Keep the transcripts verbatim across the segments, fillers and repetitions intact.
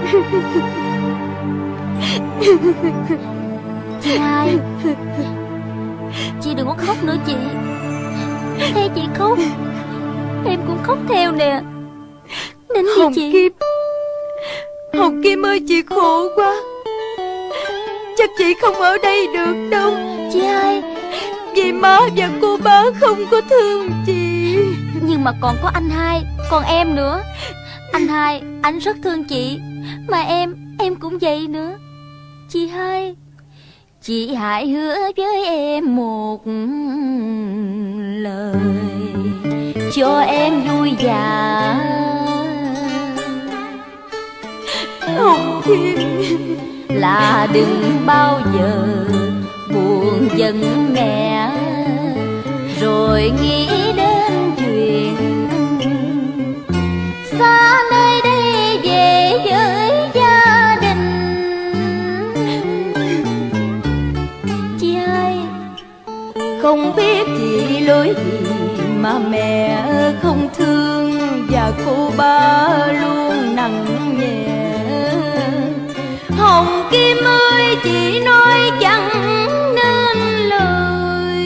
Chị hai, chị đừng có khóc nữa chị. Thấy chị khóc, em cũng khóc theo nè. Nín đi Hồng chị. Kim, Hồng Kim ơi, chị khổ quá. Chắc chị không ở đây được đâu. Chị hai, vì má và cô bá không có thương chị. nhưng mà còn có anh hai, còn em nữa. Anh hai, anh rất thương chị. Mà em, em cũng vậy nữa. Chị hai, chị hãy hứa với em một lời, cho em vui vẻ. Hồng Kim, là đừng bao giờ buồn giận mẹ, rồi nghĩ đến chuyện xa nơi đây về với gia đình. Chị hai, không biết vì lỗi gì mà mẹ không thương và cô ba luôn nặng nhẹ. Hồng Kim ơi, chị nói chẳng nên lời.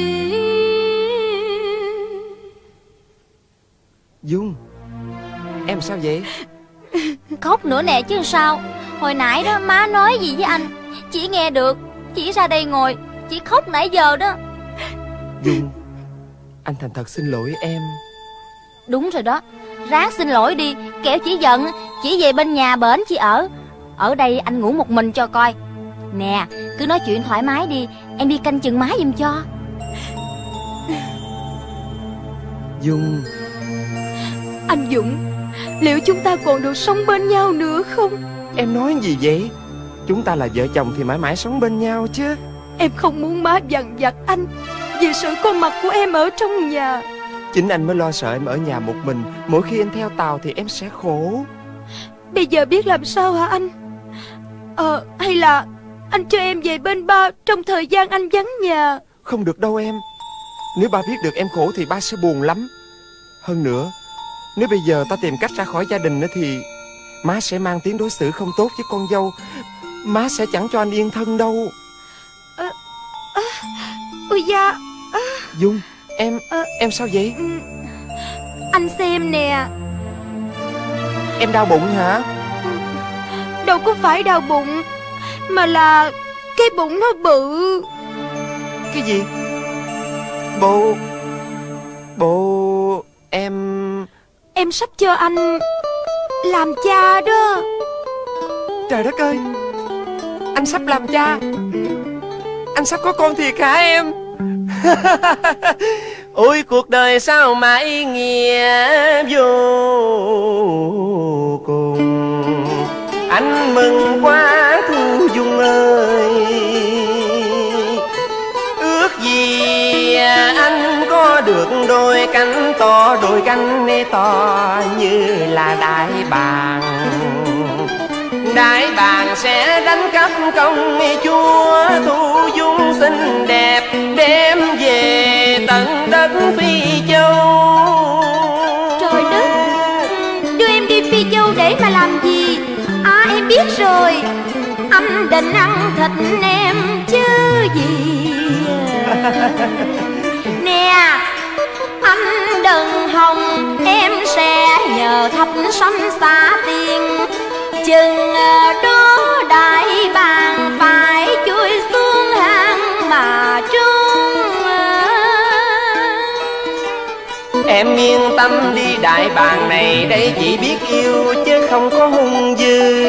Dung, em sao vậy? khóc nữa nè chứ sao. Hồi nãy đó má nói gì với anh, chỉ nghe được, chỉ ra đây ngồi, chỉ khóc nãy giờ đó. Dung, anh thành thật xin lỗi em. Đúng rồi đó, ráng xin lỗi đi, kẻo chỉ giận, chỉ về bên nhà bển chị ở. Ở đây anh ngủ một mình cho coi. Nè, cứ nói chuyện thoải mái đi, em đi canh chừng má giùm cho. Dung, Anh Dũng, liệu chúng ta còn được sống bên nhau nữa không? em nói gì vậy? Chúng ta là vợ chồng thì mãi mãi sống bên nhau chứ. Em không muốn má dằn vặt anh vì sự có mặt của em ở trong nhà. Chính anh mới lo sợ em ở nhà một mình. Mỗi khi anh theo Tàu thì em sẽ khổ. Bây giờ biết làm sao hả anh? Ờ, hay là anh cho em về bên ba trong thời gian anh vắng nhà. Không được đâu em. Nếu ba biết được em khổ thì ba sẽ buồn lắm. Hơn nữa, nếu bây giờ ta tìm cách ra khỏi gia đình nữa thì má sẽ mang tiếng đối xử không tốt với con dâu. Má sẽ chẳng cho anh yên thân đâu. à, à, Ôi da, à, Dung, em, à, em sao vậy? Anh xem nè. Em đau bụng hả? Đâu có phải đau bụng, mà là cái bụng nó bự. Cái gì? Bộ... Bộ... Em... Em sắp cho anh làm cha đó. Trời đất ơi, anh sắp làm cha. Anh sắp có con thiệt hả em? Ôi cuộc đời sao mà ý nghĩa vô cùng. Anh mừng quá Thu Dung ơi. Ước gì anh có được đôi cánh to, đôi cánh to như là đại bàng. Đại bàng sẽ đánh cắp công chúa Thu Dung xinh đẹp, đem về tận đất Phi Châu. Trời đất, đưa em đi Phi Châu để mà làm gì? À, em biết rồi, anh định ăn thịt em chứ gì. Nè, anh đừng hòng em sẽ nhờ thạch sanh xá tiền. Chừng đó đại bàng phải chui xuống hang mà trốn. Em yên tâm đi, đại bàng này đây chỉ biết yêu chứ không có hung dữ.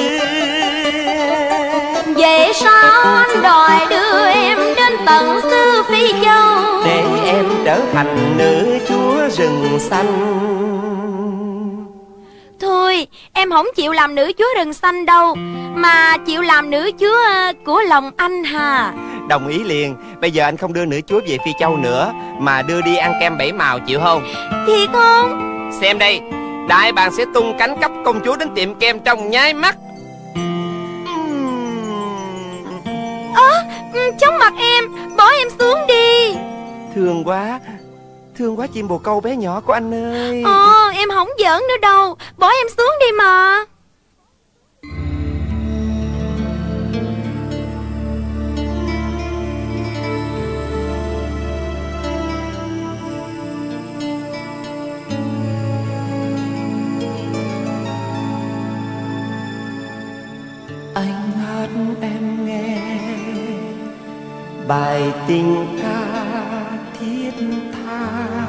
Vậy sao anh đòi đưa em đến tận xứ Phi Châu, để em trở thành nữ chúa rừng xanh? Thôi, em không chịu làm nữ chúa rừng xanh đâu, mà chịu làm nữ chúa của lòng anh hà. Đồng ý liền. Bây giờ anh không đưa nữ chúa về Phi Châu nữa, mà đưa đi ăn kem bảy màu, chịu không? Thiệt không? Xem đây, đại bàng sẽ tung cánh cắp công chúa đến tiệm kem trong nháy mắt. Ơ, à, chóng mặt em, bỏ em xuống đi. Thương quá, thương quá chim bồ câu bé nhỏ của anh ơi. Ờ, em không giỡn nữa đâu, bỏ em xuống đi mà. bài tình ca thiết tha.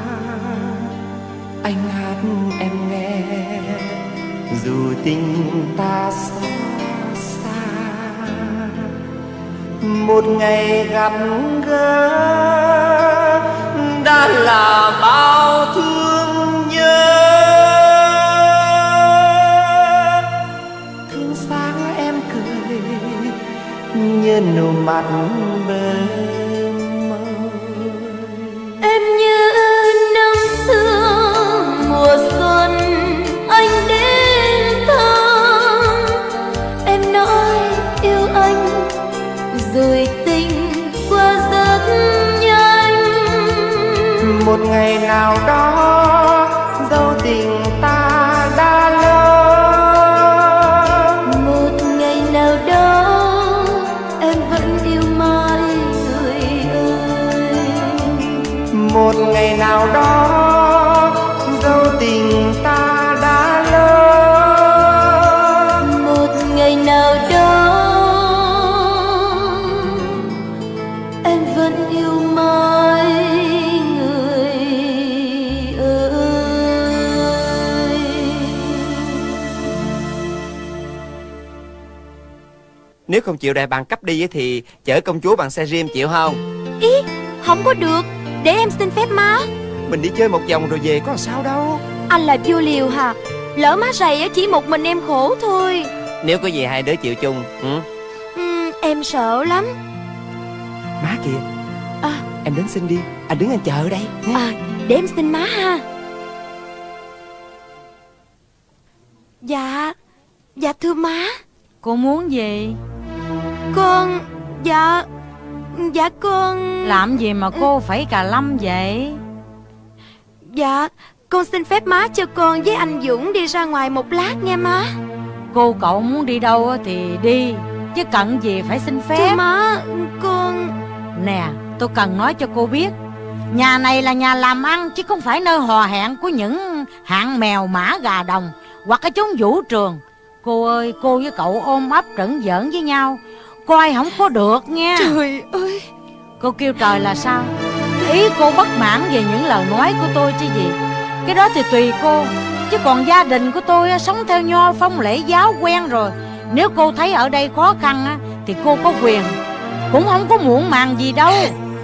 Anh hát em nghe dù tình ta xa xa. Một ngày gặp gỡ đã là bao thương nhớ. Thương sáng em cười như nụ mặt bờ mơ. Em như năm xưa mùa xuân anh đến thăm. Em nói yêu anh rồi tình qua rất nhanh. Một ngày nào đó dấu tình ta đã lớn. Một ngày nào đó em vẫn yêu mãi người ơi. Một ngày nào đó dấu tình ta đã lớn. Một ngày nào đó em vẫn yêu mãi người ơi. Nếu không chịu đại bàng cấp đi thì chở công chúa bằng xe riêng chịu không? Ý, không có được. Để em xin phép má. Mình đi chơi một vòng rồi về có sao đâu. Anh là vô liều hả? Lỡ má rầy chỉ một mình em khổ thôi. Nếu có gì hai đứa chịu chung. Ừ? Ừ, em sợ lắm. Má kìa. À, Em đến xin đi, anh đứng anh chờ đây. à, để em xin má ha. Dạ, dạ thưa má. Cô muốn gì? Con, dạ, dạ con. Làm gì mà cô phải cà lâm vậy? Dạ, con xin phép má cho con với anh Dũng đi ra ngoài một lát nghe má. Cô cậu muốn đi đâu thì đi, chứ cần gì phải xin Thưa phép. má, con... Nè, tôi cần nói cho cô biết, nhà này là nhà làm ăn, chứ không phải nơi hò hẹn của những hạng mèo mã gà đồng hoặc cái chốn vũ trường. Cô ơi, cô với cậu ôm ấp trẩn giỡn với nhau, coi không có được nha. Trời ơi. Cô kêu trời là sao? Ý cô bất mãn về những lời nói của tôi chứ gì. Cái đó thì tùy cô, chứ còn gia đình của tôi sống theo nho phong lễ giáo quen rồi. Nếu cô thấy ở đây khó khăn thì cô có quyền, cũng không có muộn màng gì đâu.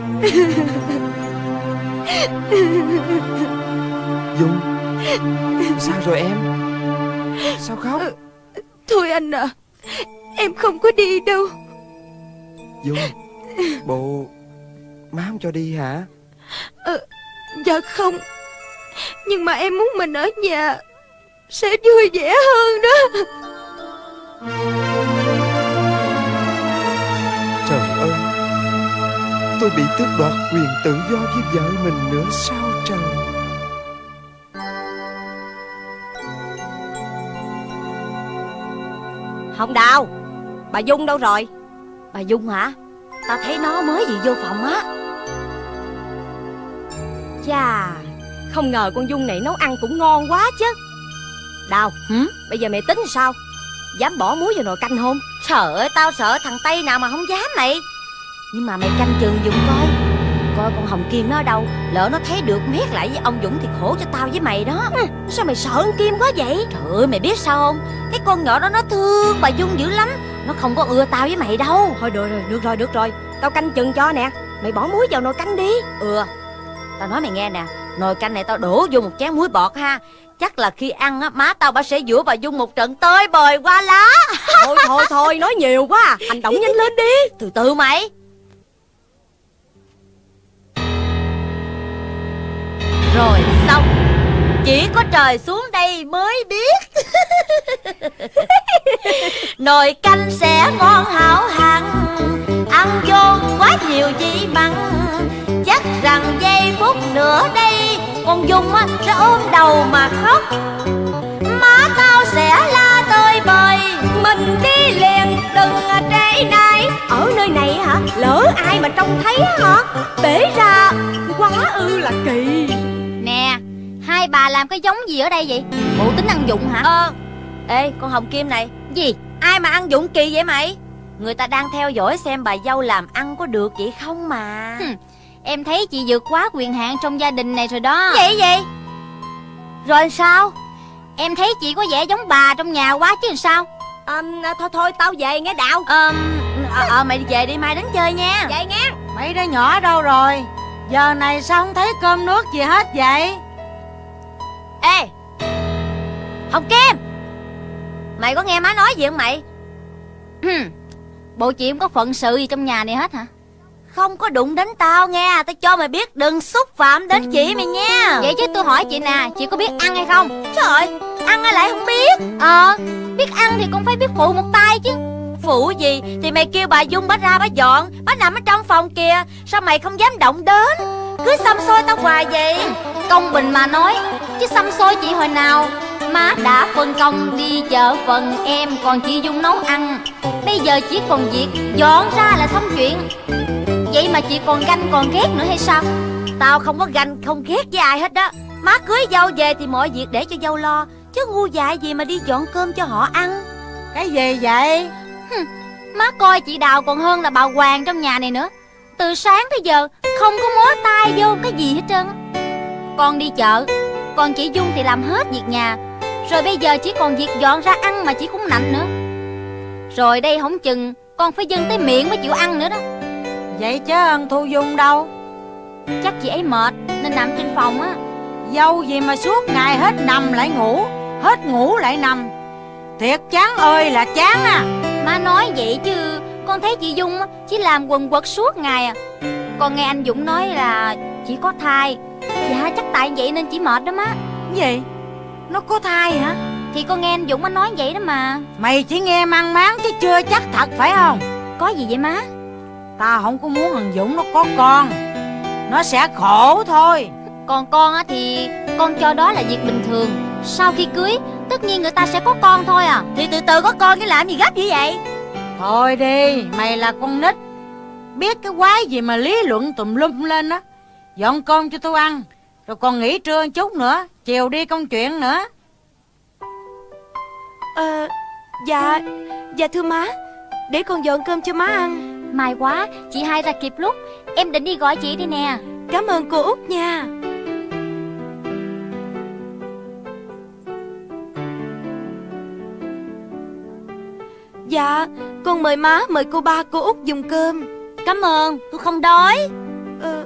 Dung, sao rồi em? Sao khóc? Thôi anh à, em không có đi đâu. Dung, bộ má không cho đi hả? Ờ, dạ không. Nhưng mà em muốn mình ở nhà sẽ vui vẻ hơn đó. Trời ơi, tôi bị tước đoạt quyền tự do với vợ mình nữa sao trời? Hồng Đào, bà Dung đâu rồi? Bà Dung hả? Tao thấy nó mới vừa vô phòng á. Chà, không ngờ con Dung này nấu ăn cũng ngon quá chứ. Đào, Hử? bây giờ mày tính sao? Dám bỏ muối vào nồi canh không? Trời ơi, tao sợ thằng Tây nào mà không dám mày. Nhưng mà mày canh chừng giùm coi, coi con Hồng Kim nó ở đâu. Lỡ nó thấy được hét lại với ông Dũng thì khổ cho tao với mày đó. Ừ, sao mày sợ con Kim quá vậy? Trời ơi, mày biết sao không? Cái con nhỏ đó nó thương bà Dung dữ lắm. Nó không có ưa tao với mày đâu. Thôi được rồi, được rồi, được rồi. Tao canh chừng cho nè. Mày bỏ muối vào nồi canh đi. Ừ, tao nói mày nghe nè, nồi canh này tao đổ vô một chén muối bọt ha. Chắc là khi ăn á, má tao bà sẽ giũa bà Dung một trận tơi bời qua lá. Thôi thôi thôi, nói nhiều quá à. Hành động nhanh lên đi. Từ từ mày. Rồi xong. Chỉ có trời xuống đây mới biết. Nồi canh sẽ ngon hảo hạng, ăn vô quá nhiều vị mặn. Chắc rằng giây phút nữa đây con Dung á sẽ ôm đầu mà khóc. Má tao sẽ la tơi bời, mình đi liền đừng trễ nải. Ở nơi này hả, lỡ ai mà trông thấy hả, bể ra quá ư là kỳ. Nè, hai bà làm cái giống gì ở đây vậy? Bộ tính ăn dụng hả? Ờ. Ê, con Hồng Kim này. Gì? Ai mà ăn dụng kỳ vậy mày? Người ta đang theo dõi xem bà dâu làm ăn có được vậy không mà. Hừm, em thấy chị vượt quá quyền hạn trong gia đình này rồi đó. Vậy gì? Rồi sao? Em thấy chị có vẻ giống bà trong nhà quá chứ sao. À, thôi thôi tao về nghe Đạo. Ờ à, à, mày về đi, mai đến chơi nha. Vậy nghe. Mấy đứa nhỏ đâu rồi? Giờ này sao không thấy cơm nước gì hết vậy? Ê Hồng Kim, mày có nghe má nói gì không mày? Hừm, bộ chị không có phận sự gì trong nhà này hết hả? Không có đụng đến tao nghe. Tao cho mày biết đừng xúc phạm đến chị mày nha. Vậy chứ tôi hỏi chị nè, chị có biết ăn hay không? Trời ơi, ăn ai lại không biết. Ờ, biết ăn thì cũng phải biết phụ một tay chứ. Phụ gì thì mày kêu bà Dung bà ra bà dọn. Bà nằm ở trong phòng kìa, sao mày không dám động đến? Cứ xăm xôi tao hoài vậy. Công bình mà nói, chứ xăm xôi chị hồi nào. Má đã phân công đi chợ phần em, còn chị Dung nấu ăn. Bây giờ chỉ còn việc dọn ra là xong chuyện. Vậy mà chị còn ganh còn ghét nữa hay sao? Tao không có ganh không ghét với ai hết đó. Má cưới dâu về thì mọi việc để cho dâu lo, chứ ngu dại gì mà đi dọn cơm cho họ ăn. Cái gì vậy? Hừm, má coi chị Đào còn hơn là bà Hoàng trong nhà này nữa. Từ sáng tới giờ không có mó tay vô cái gì hết trơn. Con đi chợ, còn chị Dung thì làm hết việc nhà. Rồi bây giờ chỉ còn việc dọn ra ăn mà chị cũng nạnh nữa. Rồi đây không chừng con phải dâng tới miệng mới chịu ăn nữa đó. Vậy chứ ăn Thu Dung đâu? Chắc chị ấy mệt nên nằm trên phòng á. Dâu gì mà suốt ngày hết nằm lại ngủ, hết ngủ lại nằm. Thiệt chán ơi là chán à. Má nói vậy chứ con thấy chị Dung chỉ làm quần quật suốt ngày à. Con nghe anh Dũng nói là chị có thai. Dạ chắc tại vậy nên chị mệt đó má. Gì? Nó có thai hả? Thì con nghe anh Dũng anh nói vậy đó mà. Mày chỉ nghe mang máng chứ chưa chắc thật phải không? Có gì vậy má? Tao không có muốn thằng Dũng nó có con. Nó sẽ khổ thôi. Còn con á thì con cho đó là việc bình thường. Sau khi cưới tất nhiên người ta sẽ có con thôi à. Thì từ từ có con chứ làm gì gấp như vậy. Thôi đi, mày là con nít, biết cái quái gì mà lý luận tùm lum lên á. Dọn cơm cho tôi ăn, rồi còn nghỉ trưa một chút nữa, chiều đi công chuyện nữa. Ờ, dạ, dạ thưa má, để con dọn cơm cho má ăn. May quá, chị hai ra kịp lúc. Em định đi gọi chị đi nè. Cảm ơn cô Út nha. Dạ, con mời má, mời cô ba, cô Út dùng cơm. Cảm ơn, tôi không đói. Ờ,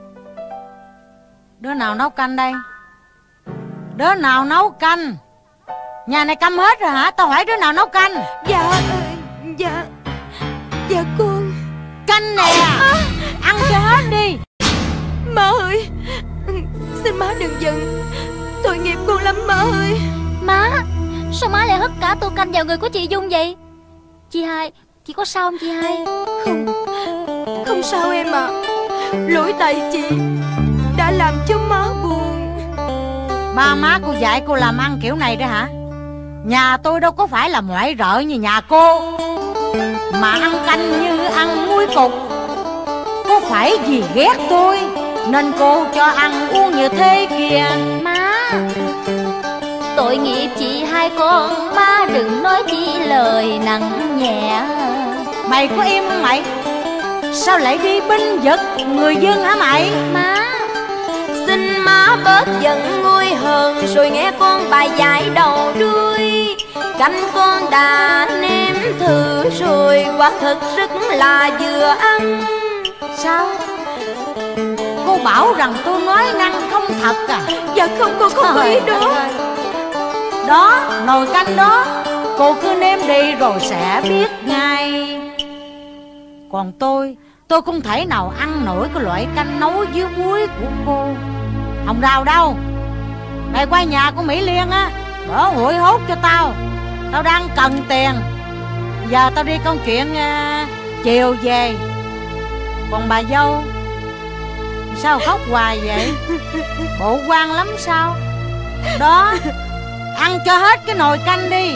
Đứa nào nấu canh đây? Đứa nào nấu canh? Nhà này câm hết rồi hả? Tao hỏi đứa nào nấu canh? dạ, ờ, dạ, dạ con. Canh nè, ăn cho hết đi. Má ơi, xin má đừng giận, tội nghiệp con lắm má ơi. Má, sao má lại hất cả tô canh vào người của chị Dung vậy? Chị hai, chị có sao không chị hai? Không, không sao em ạ. À. Lỗi tại chị đã làm cho má buồn. Ba má cô dạy cô làm ăn kiểu này đó hả? Nhà tôi đâu có phải là ngoại rợ như nhà cô. Mà ăn canh như ăn muối cục. Có phải vì ghét tôi nên cô cho ăn uống như thế kìa? Má, tội nghiệp chị hai con, má đừng nói chi lời nặng nhẹ. Mày có im không mày? Sao lại đi binh vực người dân hả mày? Má, xin má bớt giận nguôi hờn, rồi nghe con bài giải đầu đuôi. Canh con đã nếm thử rồi, quả thật rất là vừa ăn. Sao? Cô bảo rằng tôi nói năng không thật à? Dạ không, cô không có ý đó. Đó, nồi canh đó, cô cứ nêm đi rồi sẽ biết ngay. Còn tôi, tôi không thể nào ăn nổi cái loại canh nấu dưới muối của cô. Hồng Đào đâu? Mày qua nhà của Mỹ Liên á, đỡ hụi hốt cho tao. Tao đang cần tiền. Giờ tao đi công chuyện uh, chiều về. Còn bà dâu, sao khóc hoài vậy? Bộ quan lắm sao? Đó, ăn cho hết cái nồi canh đi.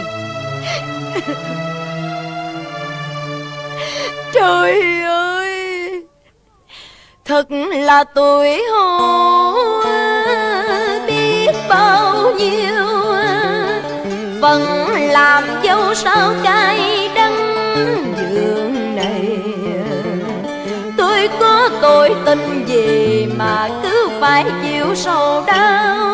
Trời ơi, thật là tuổi hổ biết bao nhiêu. Phần làm dâu sao cay đắng, dường nỗi tình gì mà cứ phải chịu sầu đau.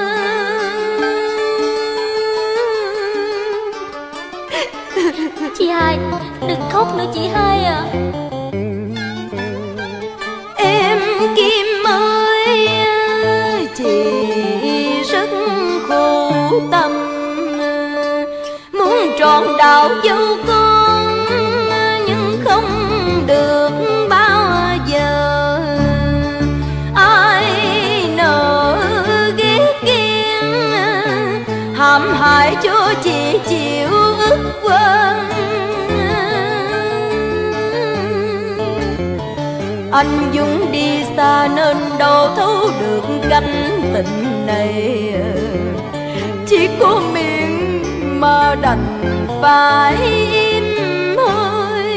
Chị hai, đừng khóc nữa chị hai à. Em Kim ơi, chị rất khổ tâm, muốn trọn đạo dâu con nhưng không được bao giờ. Ai nỡ ghét ghen hãm hại cho chị chịu ức quên. Anh Dũng đi xa nên đâu thấu được canh tình này, chỉ có miệng mà đành phải im hơi.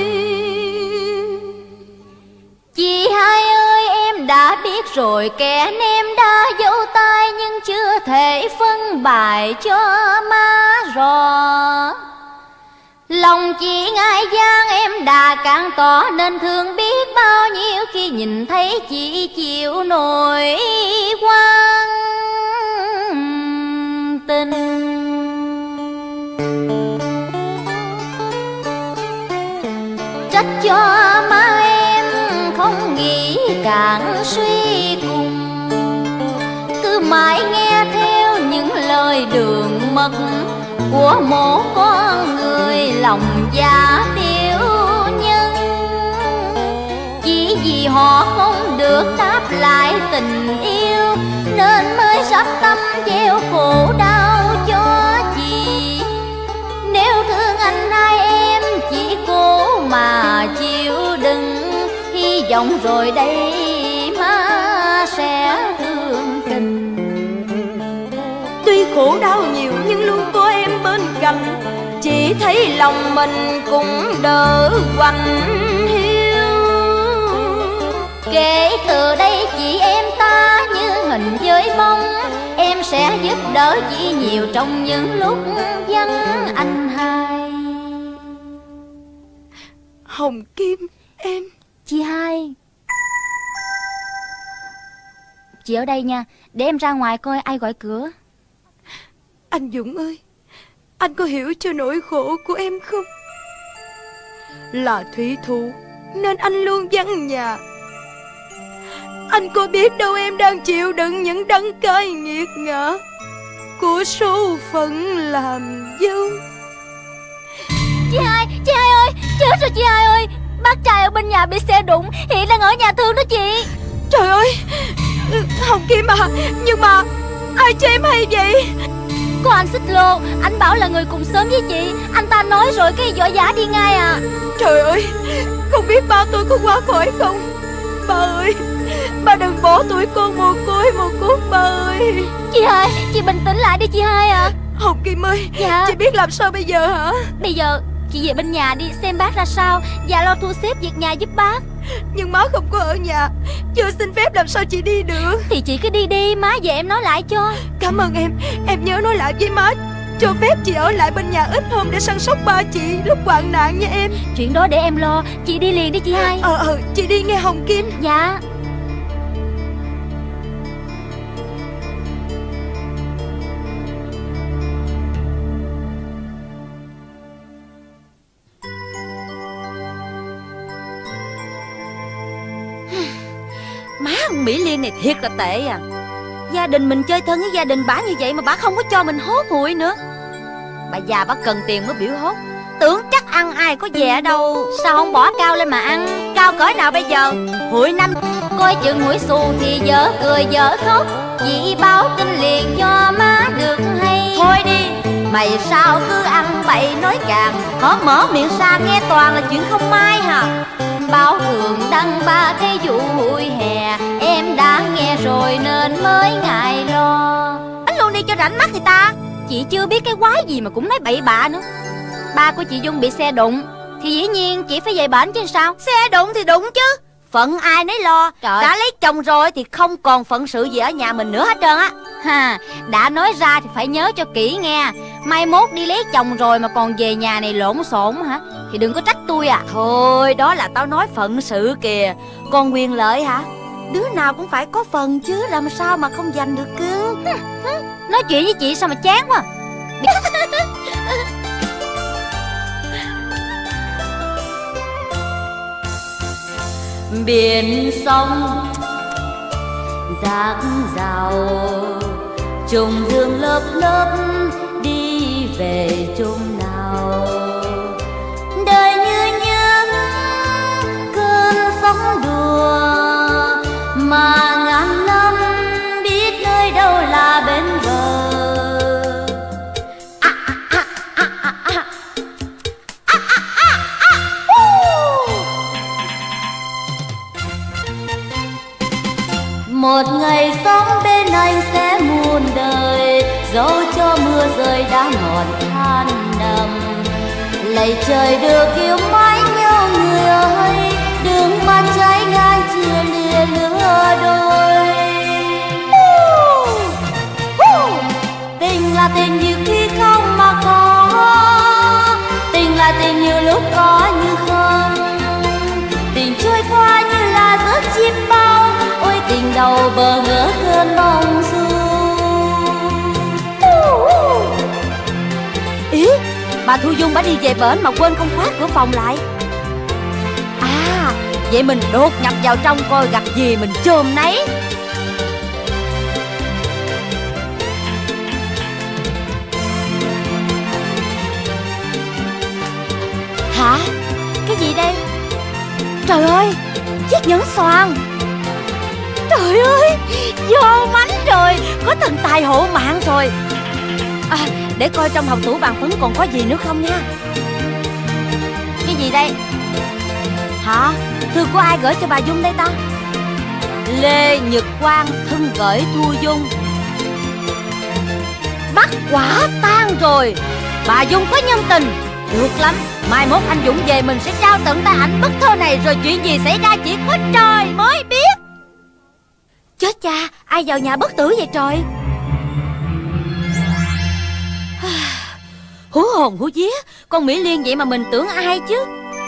Chị hai ơi, em đã biết rồi, kẻ em đã giấu tay nhưng chưa thể phân bài cho má rõ. Lòng chị ngại gian em đã càng tỏ, nên thương biết bao nhiêu khi nhìn thấy chị chịu nổi quan tình. Trách cho má em không nghĩ càng suy cùng, cứ mãi nghe theo những lời đường mật của một con người lòng dạ tiểu nhân. Chỉ vì họ không được đáp lại tình yêu nên mới sắp tâm gieo khổ đau cho chị. Nếu thương anh hai em chỉ cố mà chịu đựng, hy vọng rồi đây má sẽ thương tình. Tuy khổ đau nhiều nhưng luôn có em bên cạnh, chỉ thấy lòng mình cũng đỡ quạnh hiu. Kể từ đây chị em ta như hình với bóng, em sẽ giúp đỡ chị nhiều trong những lúc vắng anh hai. Hồng Kim em. Chị hai, chị ở đây nha, để em ra ngoài coi ai gọi cửa. Anh Dũng ơi, anh có hiểu cho nỗi khổ của em không? Là thủy thủ nên anh luôn vắng nhà. Anh có biết đâu em đang chịu đựng những đắng cay nghiệt ngã của số phận làm dâu. Chị hai, chị hai ơi, chết rồi chị hai ơi, bác trai ở bên nhà bị xe đụng, hiện đang ở nhà thương đó chị. Trời ơi, Hồng Kim à, nhưng mà ai cho em hay vậy? Có anh Xích Lô, anh bảo là người cùng xóm với chị. Anh ta nói rồi cái võ giả đi ngay à. Trời ơi, không biết ba tôi có qua khỏi không? Ba ơi, ba đừng bỏ tụi con mồ côi một cốt ba ơi. Chị hai, chị bình tĩnh lại đi chị hai à. Hồng Kim ơi, dạ. Chị biết làm sao bây giờ hả? Bây giờ chị về bên nhà đi xem bác ra sao và lo thu xếp việc nhà giúp bác. Nhưng má không có ở nhà, chưa xin phép làm sao chị đi được? Thì chị cứ đi đi, má về em nói lại cho. Cảm ơn em, em nhớ nói lại với má cho phép chị ở lại bên nhà ít hôm để săn sóc ba chị lúc hoạn nạn nha em. Chuyện đó để em lo, chị đi liền đi chị hai. Ờ ờ, chị đi nghe Hồng Kim. Dạ. Má con Mỹ Liên này thiệt là tệ à. Gia đình mình chơi thân với gia đình bả như vậy mà bả không có cho mình hốt hụi nữa. Bà già bả cần tiền mới biểu hốt, tưởng chắc ăn ai có về ở đâu. Sao không bỏ cao lên mà ăn? Cao cỡ nào bây giờ? Hụi năm Coi chừng hụi xù thì vợ cười vợ khóc. Chị báo tin liền cho má được hay. thôi đi, mày sao cứ ăn bậy nói càng, hở mở miệng ra nghe toàn là chuyện không may hả? Báo thường đăng ba cái vụ hụi hè, em đã nghe rồi nên mới ngại lo. Anh luôn đi cho rảnh mắt người ta. Chị chưa biết cái quái gì mà cũng nói bậy bạ nữa. Ba của chị Dung bị xe đụng thì dĩ nhiên chị phải về bển chứ sao. Xe đụng thì đụng chứ, phận ai nấy lo. Trời. Đã lấy chồng rồi thì không còn phận sự gì ở nhà mình nữa hết trơn á. Ha, đã nói ra thì phải nhớ cho kỹ nghe. Mai mốt đi lấy chồng rồi mà còn về nhà này lộn xộn hả, thì đừng có trách tôi à. Thôi đó là tao nói phận sự kìa. Còn quyền lợi hả? Đứa nào cũng phải có phần chứ, làm sao mà không giành được cưng. Nói chuyện với chị sao mà chán quá. Biển sông dạt dào, trùng dương lớp lớp đi về chung nào. Đời như những cơn sóng đùa mà ngàn năm biết nơi đâu là bên bờ. À, à, à, à, à, à. À, à, à, à. Uh. Một ngày sống bên anh sẽ muôn đời, dẫu cho mưa rơi đã ngọt than nằm. Lạy trời được yêu mãi nhau người ơi, đừng mang trái ngang chia lìa lứa đôi. uh, uh. Tình là tình như khi không mà có, tình là tình như lúc có như không. Tình trôi qua như là giấc chim bao, ôi tình đầu bờ ngỡ cơn mong du. uh, uh. Ý, bà Thu Dung bà đi về bển mà quên không khóa cửa phòng lại. À, vậy mình đột nhập vào trong coi gặp gì mình chồm nấy. Hả? Cái gì đây? Trời ơi, chiếc nhẫn xoàn. Trời ơi, vô mánh rồi, có thần tài hộ mạng rồi. À, để coi trong hộc tủ bàn phấn còn có gì nữa không nha. Cái gì đây? Hả? Thư của ai gửi cho bà Dung đây ta? Lê Nhật Quang thân gửi Thu Dung. Bắt quả tang rồi. Bà Dung có nhân tình. Được lắm, mai mốt anh Dũng về mình sẽ trao tận tay ảnh bức thơ này, rồi chuyện gì xảy ra chỉ có trời mới biết. Chết cha, ai vào nhà bất tử vậy trời? Hú hồn hú vía, con Mỹ Liên vậy mà mình tưởng ai chứ.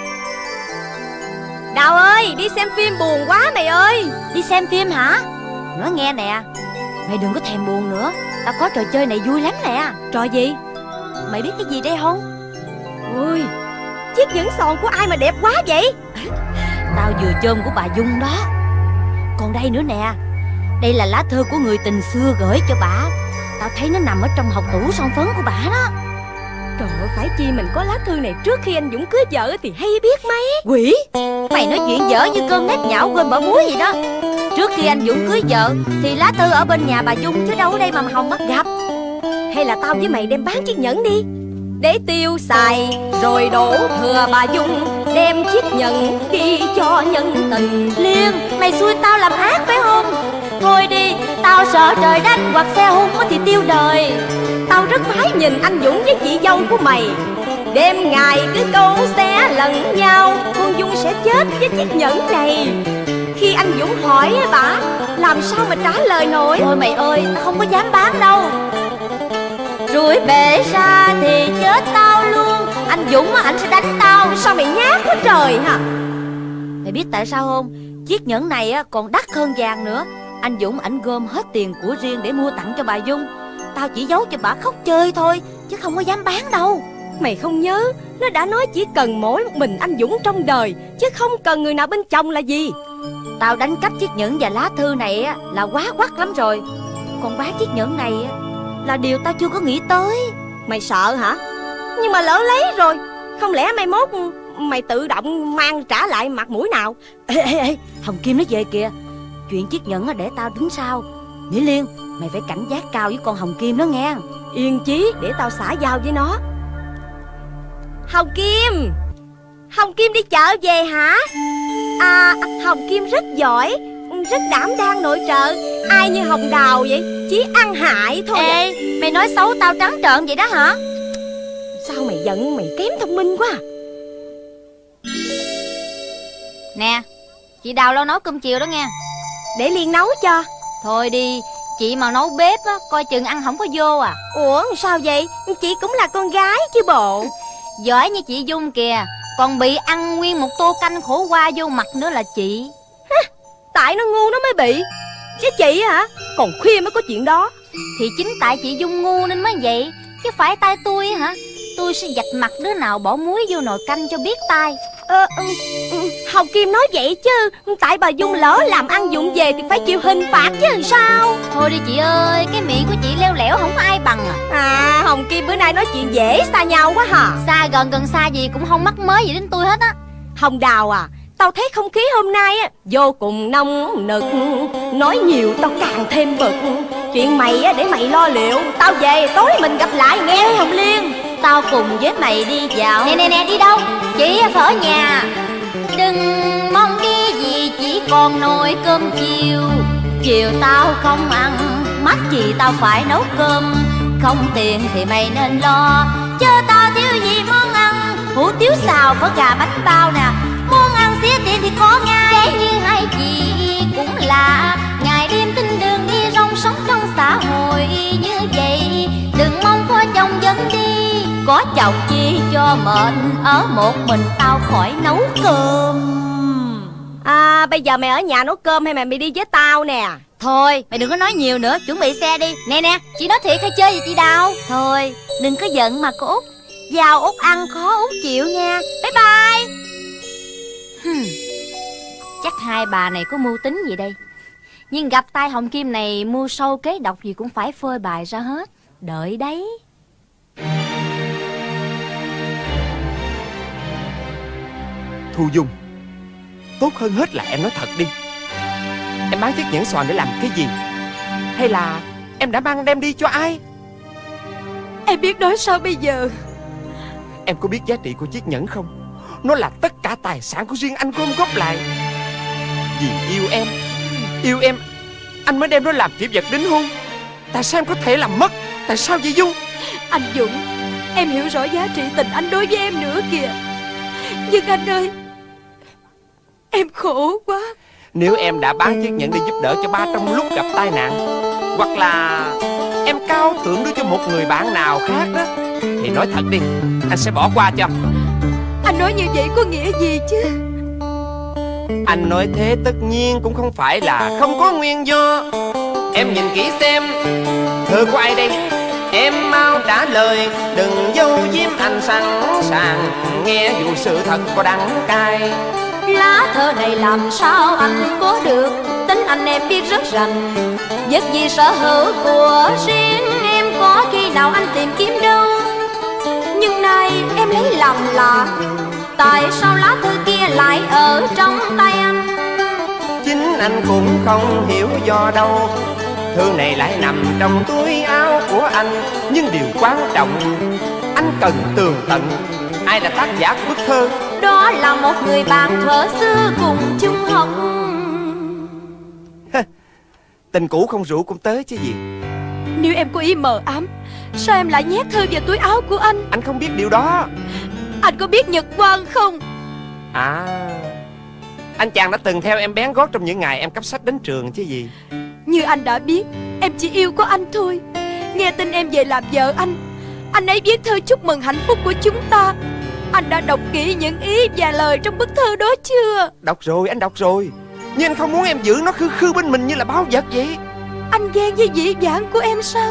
Đào ơi, đi xem phim buồn quá mày ơi. Đi xem phim hả? Nói nghe nè, mày đừng có thèm buồn nữa. Tao có trò chơi này vui lắm nè. Trò gì? Mày biết cái gì đây không? Ui, chiếc nhẫn xoàn của ai mà đẹp quá vậy? Tao vừa chôm của bà Dung đó. Còn đây nữa nè, đây là lá thơ của người tình xưa gửi cho bà. Tao thấy nó nằm ở trong hộc tủ son phấn của bà đó. Trời ơi, phải chi mình có lá thư này trước khi anh Dũng cưới vợ thì hay biết mấy. Quỷ, mày nói chuyện dở như cơm nếp nhão quên bỏ muối vậy đó. Trước khi anh Dũng cưới vợ thì lá thư ở bên nhà bà Dung chứ đâu ở đây mà Hồng bắt gặp. Hay là tao với mày đem bán chiếc nhẫn đi, để tiêu xài rồi đổ thừa bà Dung, đem chiếc nhẫn đi cho nhân tình. Liên, mày xui tao làm ác phải không? Thôi đi, tao sợ trời đánh hoặc xe hung thì tiêu đời. Tao rất khoái nhìn anh Dũng với chị dâu của mày, đêm ngày cứ câu xé lẫn nhau. Con Dung sẽ chết với chiếc nhẫn này. Khi anh Dũng hỏi bả, làm sao mà trả lời nổi. Thôi mày ơi, tao không có dám bán đâu. Rủi bể ra thì chết tao luôn. Anh Dũng anh sẽ đánh tao. Sao mày nhát quá trời hả? Mày biết tại sao không? Chiếc nhẫn này còn đắt hơn vàng nữa. Anh Dũng ảnh gom hết tiền của riêng để mua tặng cho bà Dung. Tao chỉ giấu cho bà khóc chơi thôi, chứ không có dám bán đâu. Mày không nhớ, nó đã nói chỉ cần mỗi một mình anh Dũng trong đời, chứ không cần người nào bên chồng là gì. Tao đánh cắp chiếc nhẫn và lá thư này là quá quắc lắm rồi. Còn bán chiếc nhẫn này là điều tao chưa có nghĩ tới. Mày sợ hả? Nhưng mà lỡ lấy rồi, không lẽ mai mốt mày tự động mang trả lại mặt mũi nào? Ê ê ê, Hồng Kim nó về kìa. Chuyện chiếc nhẫn để tao tính sau. Mỹ Liên, mày phải cảnh giác cao với con Hồng Kim đó nghe. Yên chí, để tao xả giao với nó. Hồng Kim, Hồng Kim đi chợ về hả? À, Hồng Kim rất giỏi, rất đảm đang nội trợ. Ai như Hồng Đào vậy, chỉ ăn hại thôi. Ê, à. Mày nói xấu tao trắng trợn vậy đó hả? Sao mày giận, mày kém thông minh quá. Nè, chị Đào lo nấu cơm chiều đó nghe. Để Liên nấu cho. Thôi đi, chị mà nấu bếp á, coi chừng ăn không có vô à. Ủa sao vậy? Chị cũng là con gái chứ bộ. Giỏi như chị Dung kìa, còn bị ăn nguyên một tô canh khổ qua vô mặt nữa là chị. Tại nó ngu nó mới bị, chứ chị hả, còn khuya mới có chuyện đó. Thì chính tại chị Dung ngu nên mới vậy, chứ phải tay tôi hả? Tôi sẽ vạch mặt đứa nào bỏ muối vô nồi canh cho biết tay. Ờ, ừ, ừ, Hồng Kim nói vậy chứ tại bà Dung lỡ làm ăn dụng về thì phải chịu hình phạt chứ làm sao. Thôi đi chị ơi, cái miệng của chị leo lẻo không có ai bằng à. À, Hồng Kim bữa nay nói chuyện dễ xa nhau quá hả? Xa gần gần xa gì cũng không mắc mới gì đến tôi hết á. Hồng Đào à, tao thấy không khí hôm nay á vô cùng nông nực, nói nhiều tao càng thêm bực. Chuyện mày á để mày lo liệu, tao về tối mình gặp lại nghe Hồng Liên. Tao cùng với mày đi dạo. Nè nè nè, đi đâu? Chị phải ở nhà. Đừng mong đi gì, chỉ còn nồi cơm chiều. Chiều tao không ăn, mắc gì tao phải nấu cơm. Không tiền thì mày nên lo, chứ tao thiếu gì món ăn. Hủ tiếu xào, phở gà, bánh bao nè. Muốn ăn xía tiền thì có ngay. Thế như hai chị cũng lạ, ngày đêm tinh đường đi rong sống trong xã hội như vậy. Đừng mong có chồng dẫn đi, có chồng chi cho mệnh, ở một mình tao khỏi nấu cơm. À, bây giờ mày ở nhà nấu cơm hay mày đi với tao nè? Thôi mày đừng có nói nhiều nữa, chuẩn bị xe đi. Nè nè, chị nói thiệt hay chơi gì chị Đào? Thôi đừng có giận mà cô Út. Vào Út ăn khó Út chịu nha. Bye bye. hmm. Chắc hai bà này có mưu tính gì đây. Nhưng gặp tay Hồng Kim này mưu sâu kế độc gì cũng phải phơi bày ra hết. Đợi đấy. Thu Dung, tốt hơn hết là em nói thật đi. Em bán chiếc nhẫn xoàn để làm cái gì? Hay là em đã mang đem đi cho ai? Em biết nói sao bây giờ. Em có biết giá trị của chiếc nhẫn không? Nó là tất cả tài sản của riêng anh gom góp lại. Vì yêu em, yêu em, anh mới đem nó làm kỷ vật đính hôn. Tại sao em có thể làm mất? Tại sao vậy Dung? Anh Dũng, em hiểu rõ giá trị tình anh đối với em nữa kìa. Nhưng anh ơi, em khổ quá. Nếu em đã bán chiếc nhẫn để giúp đỡ cho ba trong lúc gặp tai nạn, hoặc là em cao thượng đưa cho một người bạn nào khác đó, thì nói thật đi, anh sẽ bỏ qua cho. Anh nói như vậy có nghĩa gì chứ? Anh nói thế tất nhiên cũng không phải là không có nguyên do. Em nhìn kỹ xem, thơ của ai đây? Em mau trả lời, đừng giấu giếm, anh sẵn sàng nghe dù sự thật có đắng cay. Lá thơ này làm sao anh có được, tính anh em biết rất rành. Giấc gì sở hữu của riêng em, có khi nào anh tìm kiếm đâu. Nhưng nay em lấy làm lạ, tại sao lá thư kia lại ở trong tay anh? Chính anh cũng không hiểu do đâu, thư này lại nằm trong túi áo của anh. Nhưng điều quan trọng, anh cần tường tận ai là tác giả của bức thơ. Đó là một người bạn thuở xưa cùng chung học. Tình cũ không rượu cũng tới chứ gì. Nếu em có ý mờ ám, sao em lại nhét thư vào túi áo của anh? Anh không biết điều đó. Anh có biết nhật quang không? À, anh chàng đã từng theo em bén gót trong những ngày em cấp sách đến trường chứ gì. Như anh đã biết, em chỉ yêu có anh thôi. Nghe tin em về làm vợ anh, anh ấy viết thơ chúc mừng hạnh phúc của chúng ta. Anh đã đọc kỹ những ý và lời trong bức thơ đó chưa? Đọc rồi, anh đọc rồi. Nhưng anh không muốn em giữ nó khư khư bên mình như là báu vật vậy. Anh ghen với dĩ vãng của em sao?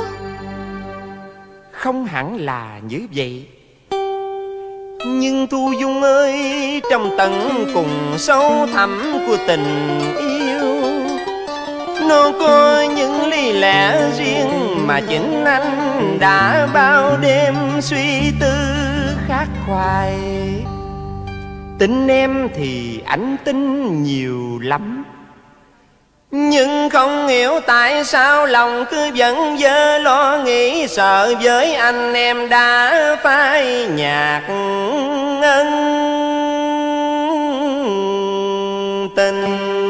Không hẳn là như vậy. Nhưng Thu Dung ơi, trong tận cùng sâu thẳm của tình yêu, nó có những lý lẽ riêng mà chính anh đã bao đêm suy tư khắc khoải. Tin em thì anh tin nhiều lắm, nhưng không hiểu tại sao lòng cứ vẫn vơ lo nghĩ sợ. Với anh em đã phai nhạt ân tình.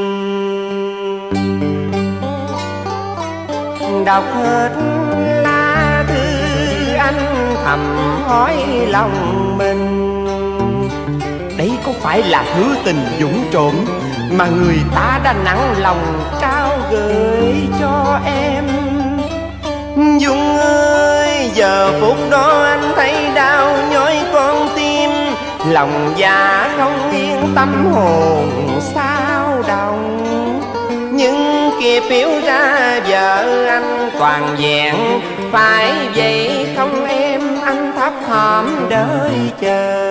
Đọc hết lá thư anh thầm hỏi lòng mình, đấy có phải là thứ tình dũng trộm mà người ta đã nặng lòng trao gửi cho em? Dung ơi, giờ phút đó anh thấy đau nhói con tim, lòng dạ không yên, tâm hồn sao động. Nhưng kịp biểu ra vợ anh toàn vẹn, phải vậy không em, anh thấp thỏm đợi chờ.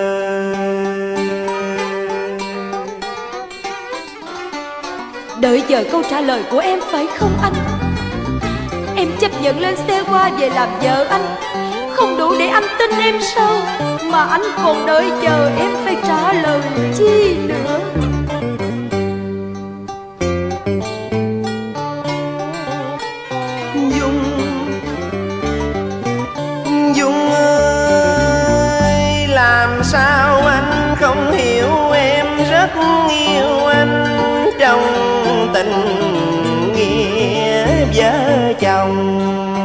Đợi chờ câu trả lời của em phải không anh? Em chấp nhận lên xe hoa về làm vợ anh, không đủ để anh tin em sao? Mà anh còn đợi chờ em phải trả lời chi nữa? Dung, Dung ơi, làm sao anh không hiểu, em rất yêu anh trong tình nghĩa vợ chồng.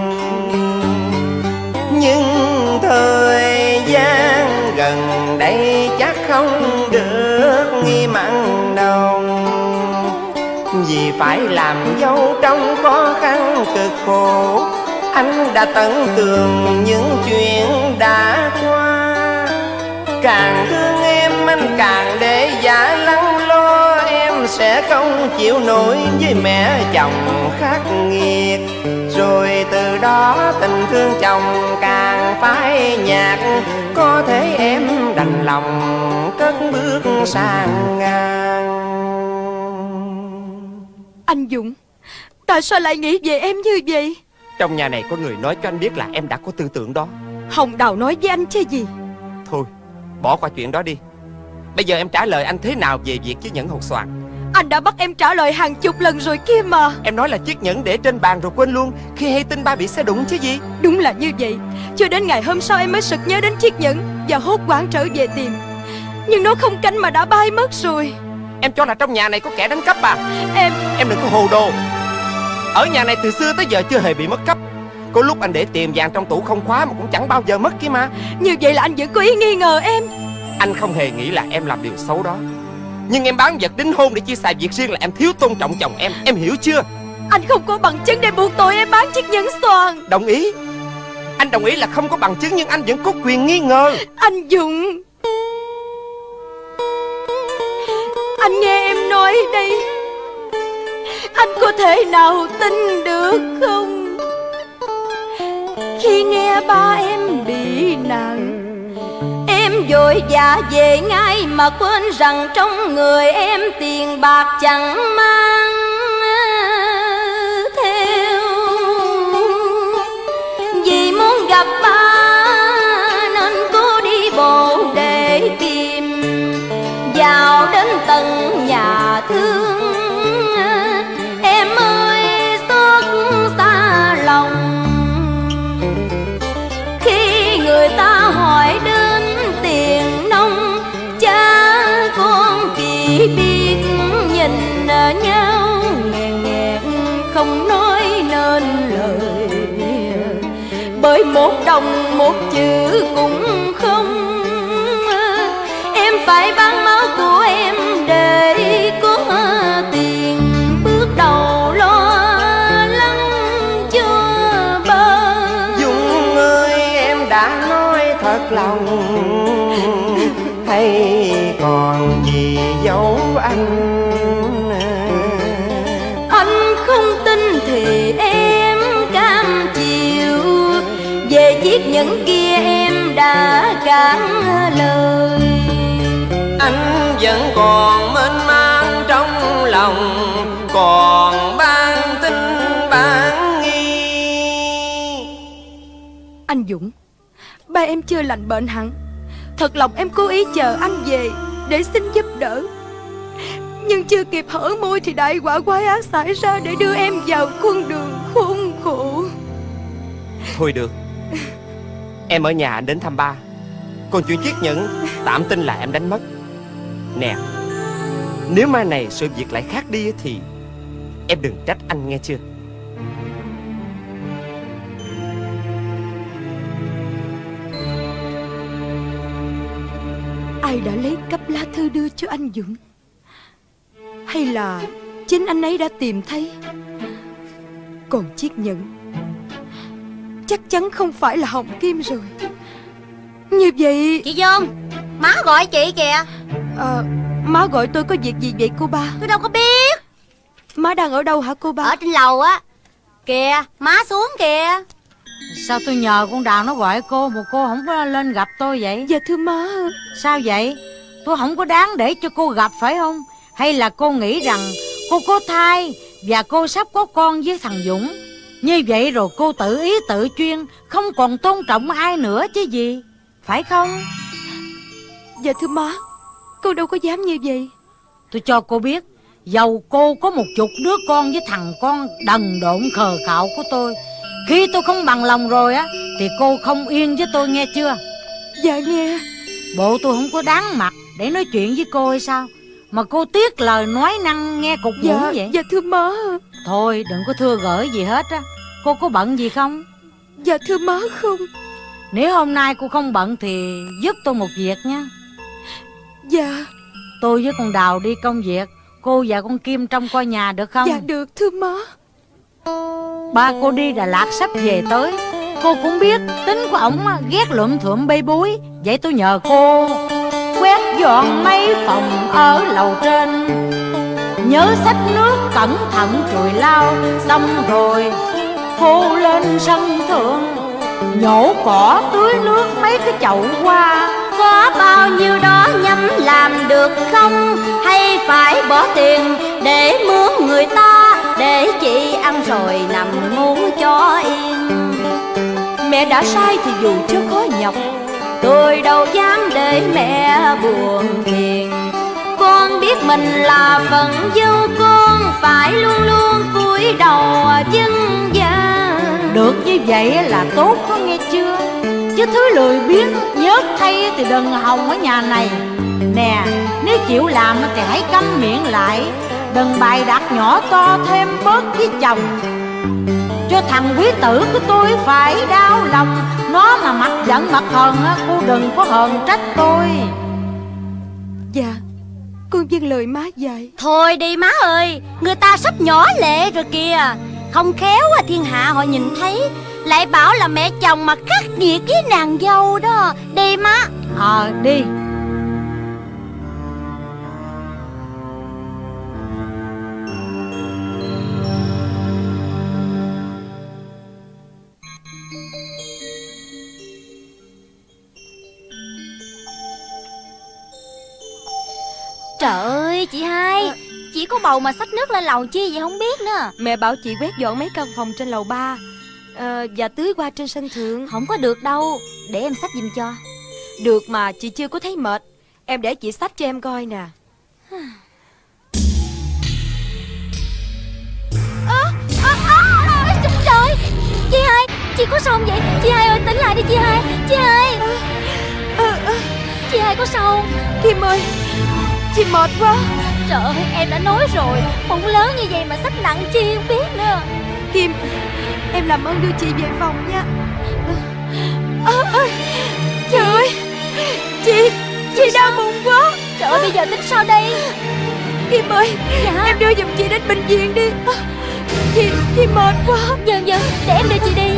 Nhưng thời gian gần đây chắc không được nghi mặn nồng, vì phải làm dâu trong khó khăn cực khổ. Anh đã tận tường những chuyện đã qua, càng thương em anh càng để dạ lắng lo. Em sẽ không chịu nổi với mẹ chồng khắc nghiệt, rồi từ đó tình thương chồng càng phai nhạt. Có thể em đành lòng cất bước sang ngang. Anh Dũng, tại sao lại nghĩ về em như vậy? Trong nhà này có người nói cho anh biết là em đã có tư tưởng đó. Hồng Đào nói với anh chứ gì. Thôi, bỏ qua chuyện đó đi. Bây giờ em trả lời anh thế nào về việc chiếc nhẫn hột xoàn? Anh đã bắt em trả lời hàng chục lần rồi kia mà. Em nói là chiếc nhẫn để trên bàn rồi quên luôn khi hay tin ba bị xe đụng chứ gì. Đúng là như vậy. Cho đến ngày hôm sau em mới sực nhớ đến chiếc nhẫn và hốt hoảng trở về tìm. Nhưng nó không cánh mà đã bay mất rồi. Em cho là trong nhà này có kẻ đánh cắp à? Em Em đừng có hồ đồ. Ở nhà này từ xưa tới giờ chưa hề bị mất cắp. Có lúc anh để tiền vàng trong tủ không khóa mà cũng chẳng bao giờ mất kia mà. Như vậy là anh vẫn có ý nghi ngờ em. Anh không hề nghĩ là em làm điều xấu đó. Nhưng em bán vật đính hôn để chia xài việc riêng là em thiếu tôn trọng chồng em. Em hiểu chưa? Anh không có bằng chứng để buộc tội em bán chiếc nhẫn xoàn. Đồng ý. Anh đồng ý là không có bằng chứng, nhưng anh vẫn có quyền nghi ngờ. Anh Dũng, anh nghe em nói đây, anh có thể nào tin được không? Khi nghe ba em bị nạn, em vội vã về ngay mà quên rằng trong người em tiền bạc chẳng mang theo. Vì muốn gặp ba nên cố đi bộ để tìm, vào đến tận nhà thương em ơi xót xa lòng. Khi người ta hỏi đến tiền nông, cha con chỉ biết nhìn nhau nghẹn nghẹn không nói nên lời, bởi một đồng một chữ cũng không. Em phải bán máu của em để có tiền bước đầu lo lắng cho ba. Dung ơi, em đã nói thật lòng, hay còn gì giấu anh? Anh không tin thì em cam chịu, về chiếc nhẫn kia em đã cạn lời. Anh vẫn còn mênh mang trong lòng, còn ban tin bán nghi. Anh Dũng, ba em chưa lành bệnh hẳn. Thật lòng em cố ý chờ anh về để xin giúp đỡ, nhưng chưa kịp hở môi thì đại quả quái ác xảy ra để đưa em vào con đường khốn khổ. Thôi được, em ở nhà anh đến thăm ba. Còn chuyện chiếc nhẫn tạm tin là em đánh mất. Nè, nếu mai này sự việc lại khác đi thì em đừng trách anh nghe chưa? Ai đã lấy cắp lá thư đưa cho anh Dũng? Hay là chính anh ấy đã tìm thấy? Còn chiếc nhẫn chắc chắn không phải là Hồng Kim rồi. Như vậy... Chị Dung, Má gọi chị kìa. Ờ, má gọi tôi có việc gì vậy cô ba? Tôi đâu có biết. Má đang ở đâu hả cô ba? Ở trên lầu á. Kìa, má xuống kìa. Sao tôi nhờ con Đào nó gọi cô mà cô không có lên gặp tôi vậy? Dạ thưa má. Sao vậy? Tôi không có đáng để cho cô gặp phải không? Hay là cô nghĩ rằng cô có thai và cô sắp có con với thằng Dũng, như vậy rồi cô tự ý tự chuyên, không còn tôn trọng ai nữa chứ gì, phải không? Dạ thưa má, cô đâu có dám như vậy. Tôi cho cô biết, dầu cô có một chục đứa con với thằng con đần độn khờ khạo của tôi, khi tôi không bằng lòng rồi á thì cô không yên với tôi, nghe chưa? Dạ nghe. Bộ tôi không có đáng mặt để nói chuyện với cô hay sao mà cô tiếc lời nói năng nghe cục mũi Dạ, vậy? dạ thưa má. Thôi đừng có thưa gởi gì hết á. Cô có bận gì không? Dạ thưa má không. Nếu hôm nay cô không bận thì giúp tôi một việc nha. Dạ. Tôi với con Đào đi công việc, cô và con Kim trông coi nhà được không? Dạ được thưa má. Ba cô đi Đà Lạt sắp về tới, cô cũng biết tính của ổng ghét lượm thượm bê bối. Vậy tôi nhờ cô quét dọn mấy phòng ở lầu trên, nhớ xách nước cẩn thận chùi lau. Xong rồi cô lên sân thượng nhổ cỏ tưới nước mấy cái chậu hoa. Có bao nhiêu đó nhắm làm được không? Hay phải bỏ tiền để mướn người ta, để chị ăn rồi nằm ngủ cho yên. Mẹ đã sai thì dù cho khó nhọc, Tôi đâu dám để mẹ buồn phiền. Con biết mình là phận dâu, con phải luôn luôn cúi đầu vâng dạ. Được như vậy là tốt đó, nghe chưa? Chứ thứ lười biếng nhớt thay thì đừng hòng ở nhà này. Nè, nếu chịu làm thì hãy câm miệng lại, đừng bày đặt nhỏ to thêm bớt với chồng, cho thằng quý tử của tôi phải đau lòng. Nó mà mặt giận mặt hờn, cô đừng có hờn trách tôi. dạ con vâng lời má dạy. Thôi đi má ơi, người ta sắp nhỏ lệ rồi kìa. Không khéo thiên hạ họ nhìn thấy lại bảo là mẹ chồng mà khắc nghiệt với nàng dâu đó. Đi má. Ờ à, đi. Trời ơi chị hai, chỉ có bầu mà xách nước lên lầu chi vậy không biết nữa. Mẹ bảo chị quét dọn mấy căn phòng trên lầu ba, à, và tưới qua trên sân thượng. Không có được đâu, để em xách giùm cho. Được mà, chị chưa có thấy mệt. Em để chị xách cho em coi nè. à, à, à, Trời, chị hai, chị có sao không vậy? Chị hai ơi, tỉnh lại đi chị hai. Chị hai à, à, Chị hai có sao không? Kim ơi, chị mệt quá. Trời ơi, em đã nói rồi, bụng lớn như vậy mà xách nặng chi không biết nữa. Kim, em làm ơn đưa chị về phòng nha. à, à, Trời ơi, Chị, chị đau bụng quá. Trời ơi, bây giờ tính sao đây? Kim ơi, dạ. Em đưa giùm chị đến bệnh viện đi. Chị, chị mệt quá. Vâng, vâng, để em đưa chị đi.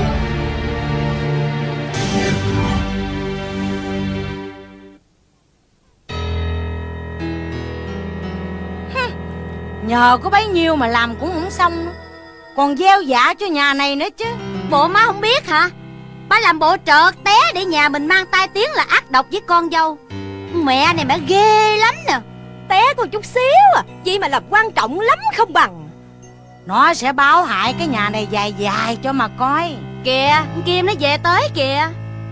Nhờ có bấy nhiêu mà làm cũng không xong nữa, còn gieo dạ cho nhà này nữa chứ. Bộ má không biết hả? Má làm bộ trợt té để nhà mình mang tai tiếng là ác độc với con dâu. Mẹ này mẹ ghê lắm nè. Té có chút xíu à, vậy mà làm quan trọng lắm không bằng. Nó sẽ báo hại cái nhà này dài dài cho mà coi. Kìa, Kim nó về tới kìa.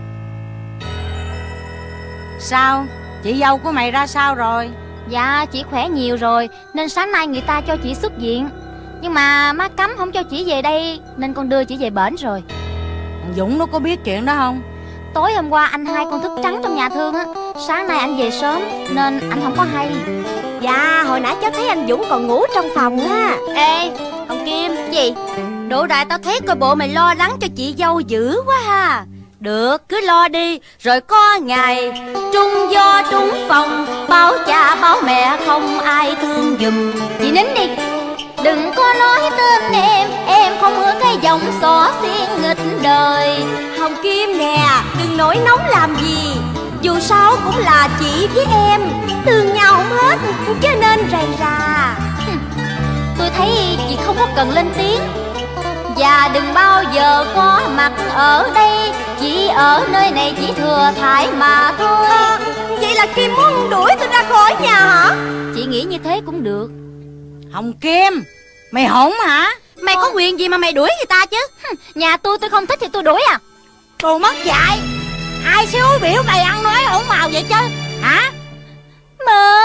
Sao, chị dâu của mày ra sao rồi? Dạ, chị khỏe nhiều rồi, nên sáng nay người ta cho chị xuất viện. Nhưng mà má cấm không cho chị về đây, nên con đưa chị về bển rồi. Dũng nó có biết chuyện đó không? Tối hôm qua anh hai con thức trắng trong nhà thương á. Sáng nay anh về sớm nên anh không có hay. Dạ, hồi nãy cháu thấy anh Dũng còn ngủ trong phòng á. Ê, ông Kim. Gì? Độ đại tao thấy coi bộ mày lo lắng cho chị dâu dữ quá ha. Được, cứ lo đi, rồi có ngày trung do trúng phòng, báo cha báo mẹ không ai thương giùm. Chị nín đi. Đừng có nói tên em, em không ưa cái giọng xỏ xiên nghịch đời. Hồng Kim nè, đừng nổi nóng làm gì. dù sao cũng là chị với em, thương nhau không hết, cho nên rầy rà. Tôi thấy chị không có cần lên tiếng. Và đừng bao giờ có mặt ở đây, chỉ ở nơi này chỉ thừa thải mà thôi. à, Vậy là Kim muốn đuổi tôi ra khỏi nhà hả? Chị nghĩ như thế cũng được. Hồng Kim, mày hỗn hả? Mày có quyền gì mà mày đuổi người ta chứ? Nhà tôi tôi không thích thì tôi đuổi à? Đồ mất dạy. Ai xíu biểu mày ăn nói hỗn màu vậy chứ hả? Má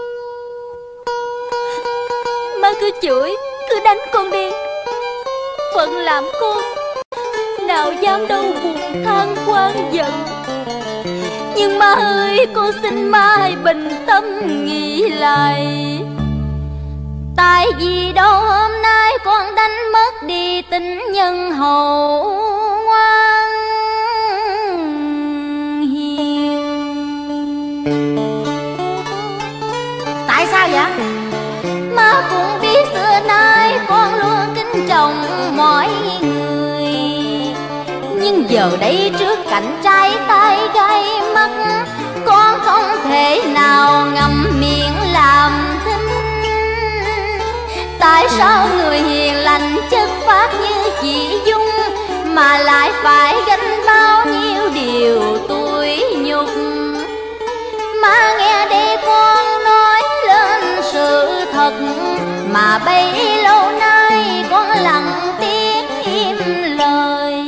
Má cứ chửi, cứ đánh con đi. Phận làm con, nào dám đâu buồn than quan giận. Nhưng má ơi, con xin má hãy bình tâm nghĩ lại. Tại vì đâu hôm nay con đánh mất đi tình nhân hậu ngoan hiền. Tại sao vậy? Má cũng biết xưa nay con luôn kính trọng mọi người, nhưng giờ đây trước cảnh trai tay gai mắt, con không thể nào ngậm miệng làm thinh. Tại sao người hiền lành chất phát như chị Dung mà lại phải gánh bao nhiêu điều tủi nhục? Má nghe đây con nói lên sự thật mà bấy lâu nay con lặng tiếng im lời.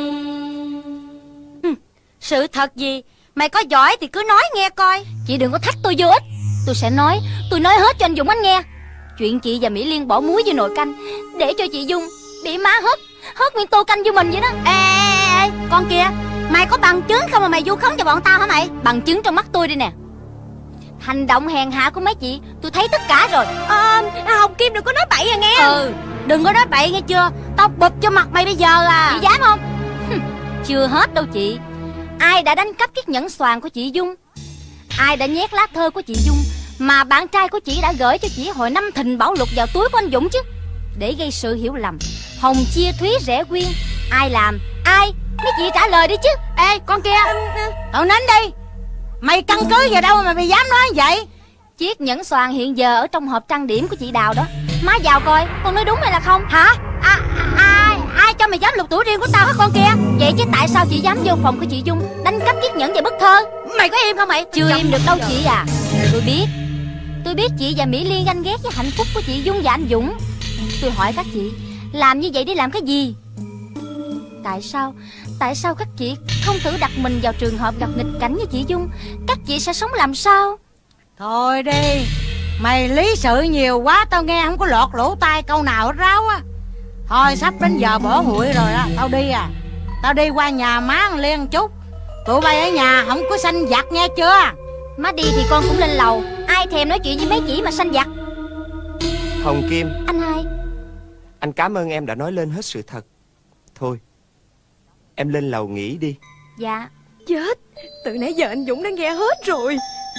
Sự thật gì? Mày có giỏi thì cứ nói nghe coi. Chị đừng có thách tôi vô ích. Tôi sẽ nói, tôi nói hết cho anh Dũng anh nghe. Chuyện chị và Mỹ Liên bỏ muối vô nồi canh để cho chị Dung bị má hớt hớt nguyên tô canh vô mình vậy đó. Ê, ê, ê, con kia, mày có bằng chứng không mà mày vu khống cho bọn tao hả mày? Bằng chứng trong mắt tôi đây nè. Hành động hèn hạ của mấy chị tôi thấy tất cả rồi. à, Hồng Kim đừng có nói bậy à nghe. Ừ, đừng có nói bậy nghe chưa? Tao bụp cho mặt mày bây giờ à. Chị dám không? Chưa hết đâu chị. Ai đã đánh cắp chiếc nhẫn xoàn của chị Dung? Ai đã nhét lá thơ của chị Dung mà bạn trai của chị đã gửi cho chị hồi năm Thìn Bảo Lục vào túi của anh Dũng chứ? Để gây sự hiểu lầm, hồng chia thúy rẻ quyên. Ai làm? Ai? Mấy chị trả lời đi chứ. Ê, con kia, Cậu nín đi. Mày căn cứ vào đâu mà mày dám nói vậy? Chiếc nhẫn xoàn hiện giờ ở trong hộp trang điểm của chị Đào đó. Má vào coi, con nói đúng hay là không? hả? À, ai, ai cho mày dám lục tủi riêng của tao hả con kia? Vậy chứ tại sao chị dám vô phòng của chị Dung đánh cắp chiếc nhẫn và bức thơ? Mày có im không mày? Chưa im được đâu chị à. Tôi biết Tôi biết chị và Mỹ Liên ganh ghét với hạnh phúc của chị Dung và anh Dũng. Tôi hỏi các chị, làm như vậy để làm cái gì? Tại sao Tại sao các chị không thử đặt mình vào trường hợp gặp nghịch cảnh như chị Dung? Các chị sẽ sống làm sao? Thôi đi. Mày lý sự nhiều quá, tao nghe không có lọt lỗ tai câu nào hết ráo á. Thôi sắp đến giờ bỏ hụi rồi á. Tao đi à. Tao đi qua nhà má thằng Liên chút. Tụi bay ở nhà không có sanh giặc nghe chưa? Má đi thì con cũng lên lầu. Ai thèm nói chuyện với mấy chị mà sanh giặc. Hồng Kim, Anh hai, anh cảm ơn em đã nói lên hết sự thật. Thôi, em lên lầu nghỉ đi. dạ. Chết, từ nãy giờ anh Dũng đã nghe hết rồi.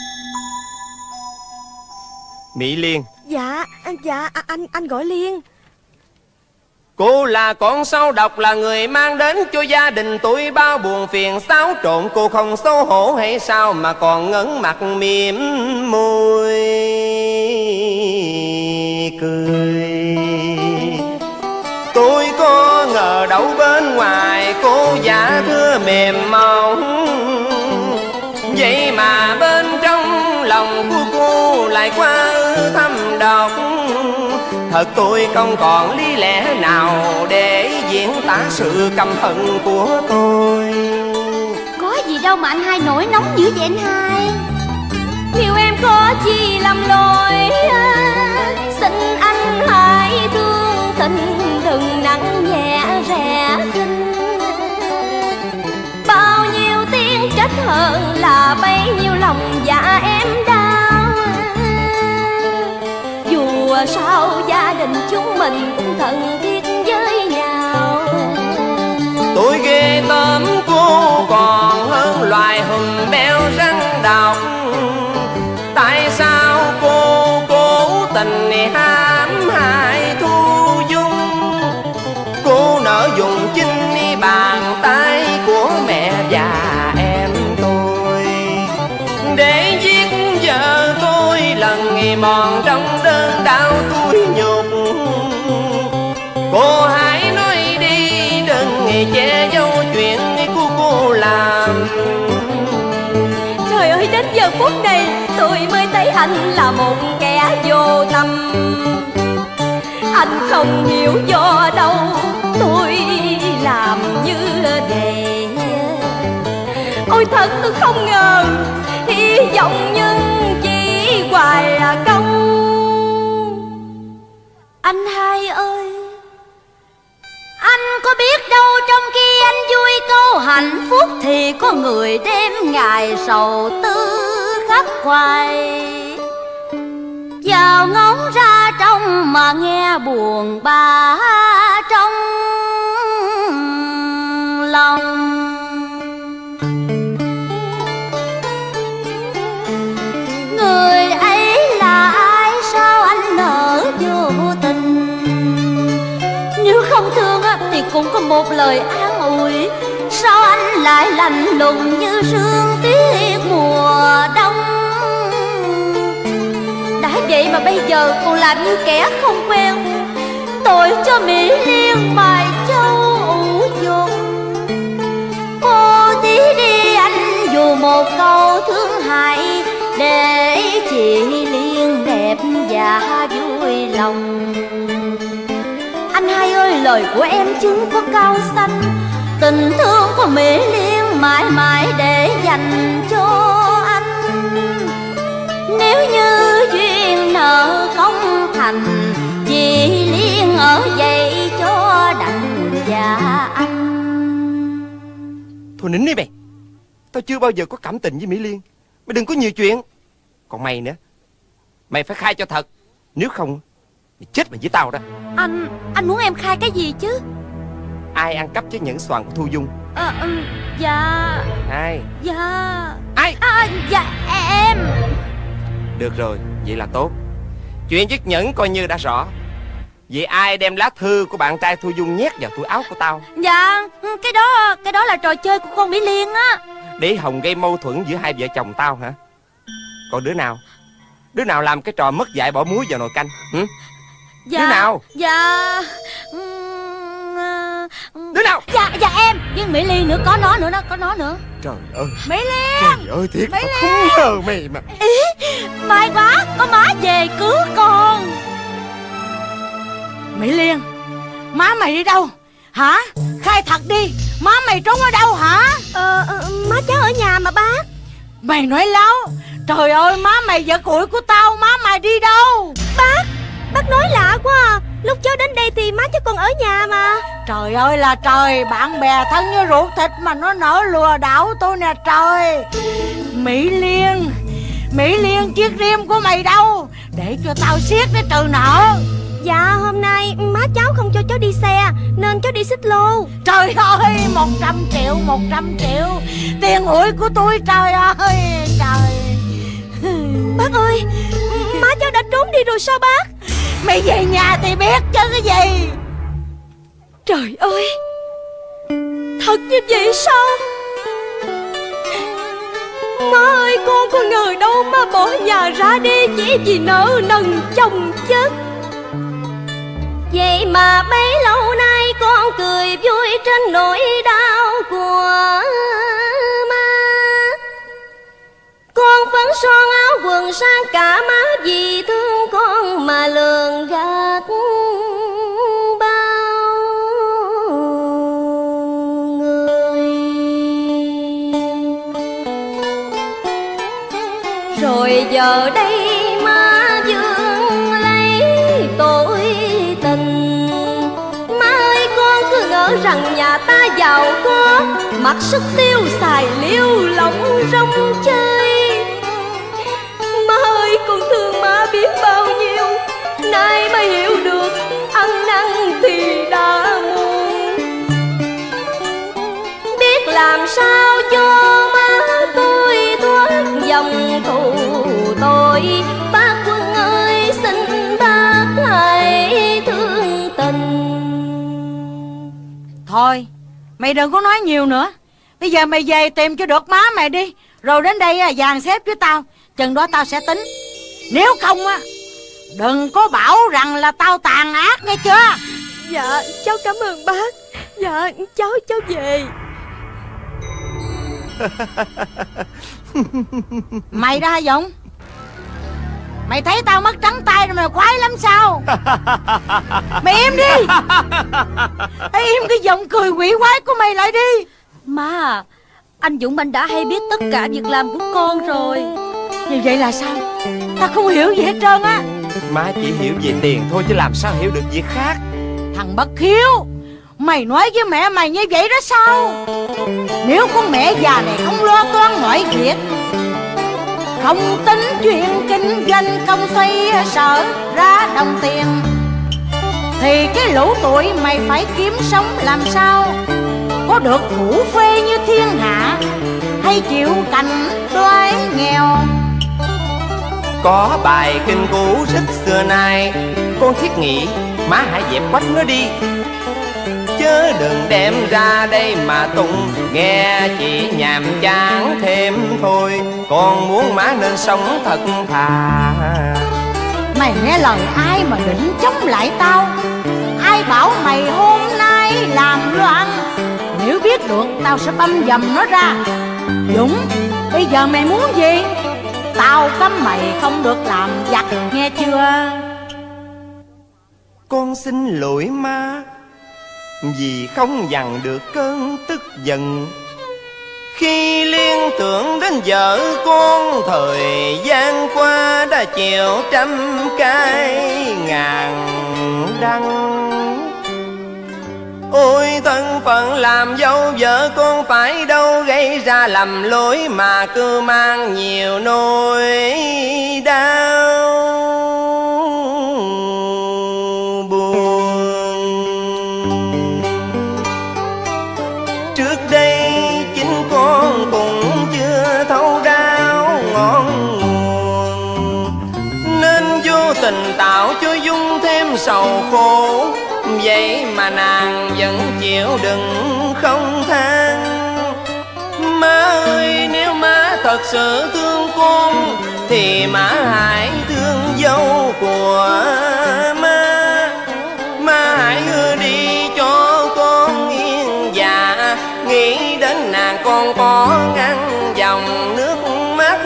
Mỹ Liên, Dạ, dạ anh anh gọi Liên. cô là con sâu độc, là người mang đến cho gia đình tôi bao buồn phiền xáo trộn. Cô không xấu hổ hay sao mà còn ngấn mặt mỉm môi cười. Tôi có ngờ đâu bên ngoài cô giả thưa mềm mỏng, vậy mà bên trong lòng của cô lại quá thâm độc. Thật tôi không còn lý lẽ nào để diễn tả sự căm hận của tôi. Có gì đâu mà anh hai nổi nóng dữ vậy anh hai? Nếu em có chi lầm lỗi, xin anh hãy thương tình, đừng nặng nhẹ rẻ khinh. Bao nhiêu tiếng trách hờn là bấy nhiêu lòng dạ em đau. Dù sao gia đình chúng mình cũng thân thiết với nhau. Tôi ghê tởm cô còn hơn loài hùng béo răng độc. Tại sao cô cố tình hãm hại Thu Dung? Cô nỡ dùng chính bàn tay của mẹ và em tôi mòn trong đơn đau tủi nhục. Cô hãy nói đi, đừng che giấu chuyện của cô làm. Trời ơi, đến giờ phút này tôi mới thấy anh là một kẻ vô tâm. Anh không hiểu do đâu tôi làm như vậy. Ôi thật tôi không ngờ, hy vọng nhưng chỉ hoài công. Anh hai ơi, anh có biết đâu trong khi anh vui câu hạnh phúc thì có người đem ngày sầu tư khắc khoải. Vào ngóng ra trong mà nghe buồn bã trong lòng. Người ấy là ai, sao anh nỡ vô tình? Nếu không thương thì cũng có một lời an ủi. Sao anh lại lạnh lùng như sương tuyết mùa đông? Đã vậy mà bây giờ còn làm như kẻ không quen. Tội cho Mỹ Liên mài châu ủ dột. Cô tí đi anh dù một câu thương hại, để chị Liên đẹp và vui lòng. Anh hai ơi, lời của em chứng có cao xanh. Tình thương của Mỹ Liên mãi mãi để dành cho anh. Nếu như duyên nợ không thành, chị Liên ở vậy cho đành và anh. Thôi nín đi mày. Tao chưa bao giờ có cảm tình với Mỹ Liên. Mày đừng có nhiều chuyện. Còn mày nữa, mày phải khai cho thật. Nếu không mày chết mày với tao đó. Anh, anh muốn em khai cái gì chứ? Ai ăn cắp chiếc nhẫn xoàn của Thu Dung? À, dạ. Ai? Dạ. Ai? À, dạ em. Được rồi, vậy là tốt. Chuyện chiếc nhẫn coi như đã rõ. Vậy ai đem lá thư của bạn trai Thu Dung nhét vào túi áo của tao? Dạ, cái đó, cái đó là trò chơi của con Mỹ Liên á. Để hòng gây mâu thuẫn giữa hai vợ chồng tao hả? Còn đứa nào? Đứa nào làm cái trò mất dạy bỏ muối vào nồi canh? Hử? Dạ. Đứa nào? Dạ. Đứa nào? Dạ, dạ em. Với Mỹ Liên nữa, có nó nữa đó, có nó nữa. Trời ơi. Mỹ Liên. Trời ơi, thiệt tao không ngờ mày mà. Ý, may quá, có má về cứu con. Mỹ Liên, má mày đi đâu hả? Khai thật đi, má mày trốn ở đâu hả? Ờ, má cháu ở nhà mà bác. Mày nói láo. Trời ơi, má mày vợ củi của tao, má mày đi đâu? Bác, bác nói lạ quá à. Lúc cháu đến đây thì má cháu còn ở nhà mà. Trời ơi là trời, bạn bè thân như ruột thịt mà nó nỡ lừa đảo tôi nè trời. Mỹ Liên, Mỹ Liên, chiếc rim của mày đâu? Để cho tao siết để trừ nợ. Dạ, hôm nay má cháu không cho cháu đi xe nên cháu đi xích lô. Trời ơi, một trăm triệu, một trăm triệu tiền hụi của tôi, trời ơi, trời. Bác ơi, má cháu đã trốn đi rồi sao bác? Mày về nhà thì biết chứ cái gì. Trời ơi, thật như vậy sao? Má ơi, con có ngờ đâu má bỏ nhà ra đi chỉ vì nợ nần chồng chất. Vậy mà bấy lâu nay con cười vui trên nỗi đau của má. Con phấn son áo quần sang cả má vì thương con mà lường gạt bao người. Rồi giờ đây má vương lấy tội tình. Má ơi, con cứ ngỡ rằng nhà ta giàu có, mặc sức tiêu xài liêu lỏng rong chơi. Má ơi, con thương má biết bao nhiêu, nay mới hiểu được ăn năn thì đã muộn. Biết làm sao cho má tôi thoát dòng thù tội. Bác Quân ơi, xin bác hãy thương tình. Thôi, mày đừng có nói nhiều nữa. Bây giờ mày về tìm cho được má mày đi. Rồi đến đây à, dàn xếp với tao. Chừng đó tao sẽ tính. Nếu không á, đừng có bảo rằng là tao tàn ác nghe chưa. Dạ cháu cảm ơn bác. Dạ cháu cháu về. Mày đó hả Dũng? Mày thấy tao mất trắng tay rồi mày khoái lắm sao? Mày im đi. Hãy im cái giọng cười quỷ quái của mày lại đi. Má à, anh Dũng anh đã hay biết tất cả việc làm của con rồi. Như vậy là sao? Tao không hiểu gì hết trơn á. Má chỉ hiểu về tiền thôi chứ làm sao hiểu được việc khác. Thằng bất hiếu, mày nói với mẹ mày như vậy đó sao? Nếu con mẹ già này không lo toan mọi việc, không tính chuyện kinh doanh công xoay sở ra đồng tiền, thì cái lũ tụi mày phải kiếm sống làm sao? Có được phủ phê như thiên hạ, hay chịu cảnh đói nghèo? Có bài kinh cũ rất xưa nay, con thiết nghĩ má hãy dẹp quách nó đi, chớ đừng đem ra đây mà tụng, nghe chỉ nhàm chán thêm thôi. Con muốn má nên sống thật thà. Mày nghe lời ai mà định chống lại tao? Ai bảo mày hôm nay làm loạn? Nếu biết được tao sẽ băm dầm nó ra. Dũng, bây giờ mày muốn gì? Tao cấm mày không được làm giặc nghe chưa? Con xin lỗi má, vì không dằn được cơn tức giận. Khi liên tưởng đến vợ con, thời gian qua đã chịu trăm cái ngàn đắng. Ôi thân phận làm dâu vợ con phải đâu, gây ra lầm lỗi mà cứ mang nhiều nỗi đau buồn. Trước đây chính con cũng chưa thấu đau ngọn nguồn, nên vô tình tạo cho Dung thêm sầu khổ. Vậy mà nàng vẫn chịu đựng không than. Má ơi, nếu má thật sự thương con thì má hãy thương dâu của má. Má hãy hứa đi cho con yên dạ, nghĩ đến nàng con có ngăn dòng nước mắt.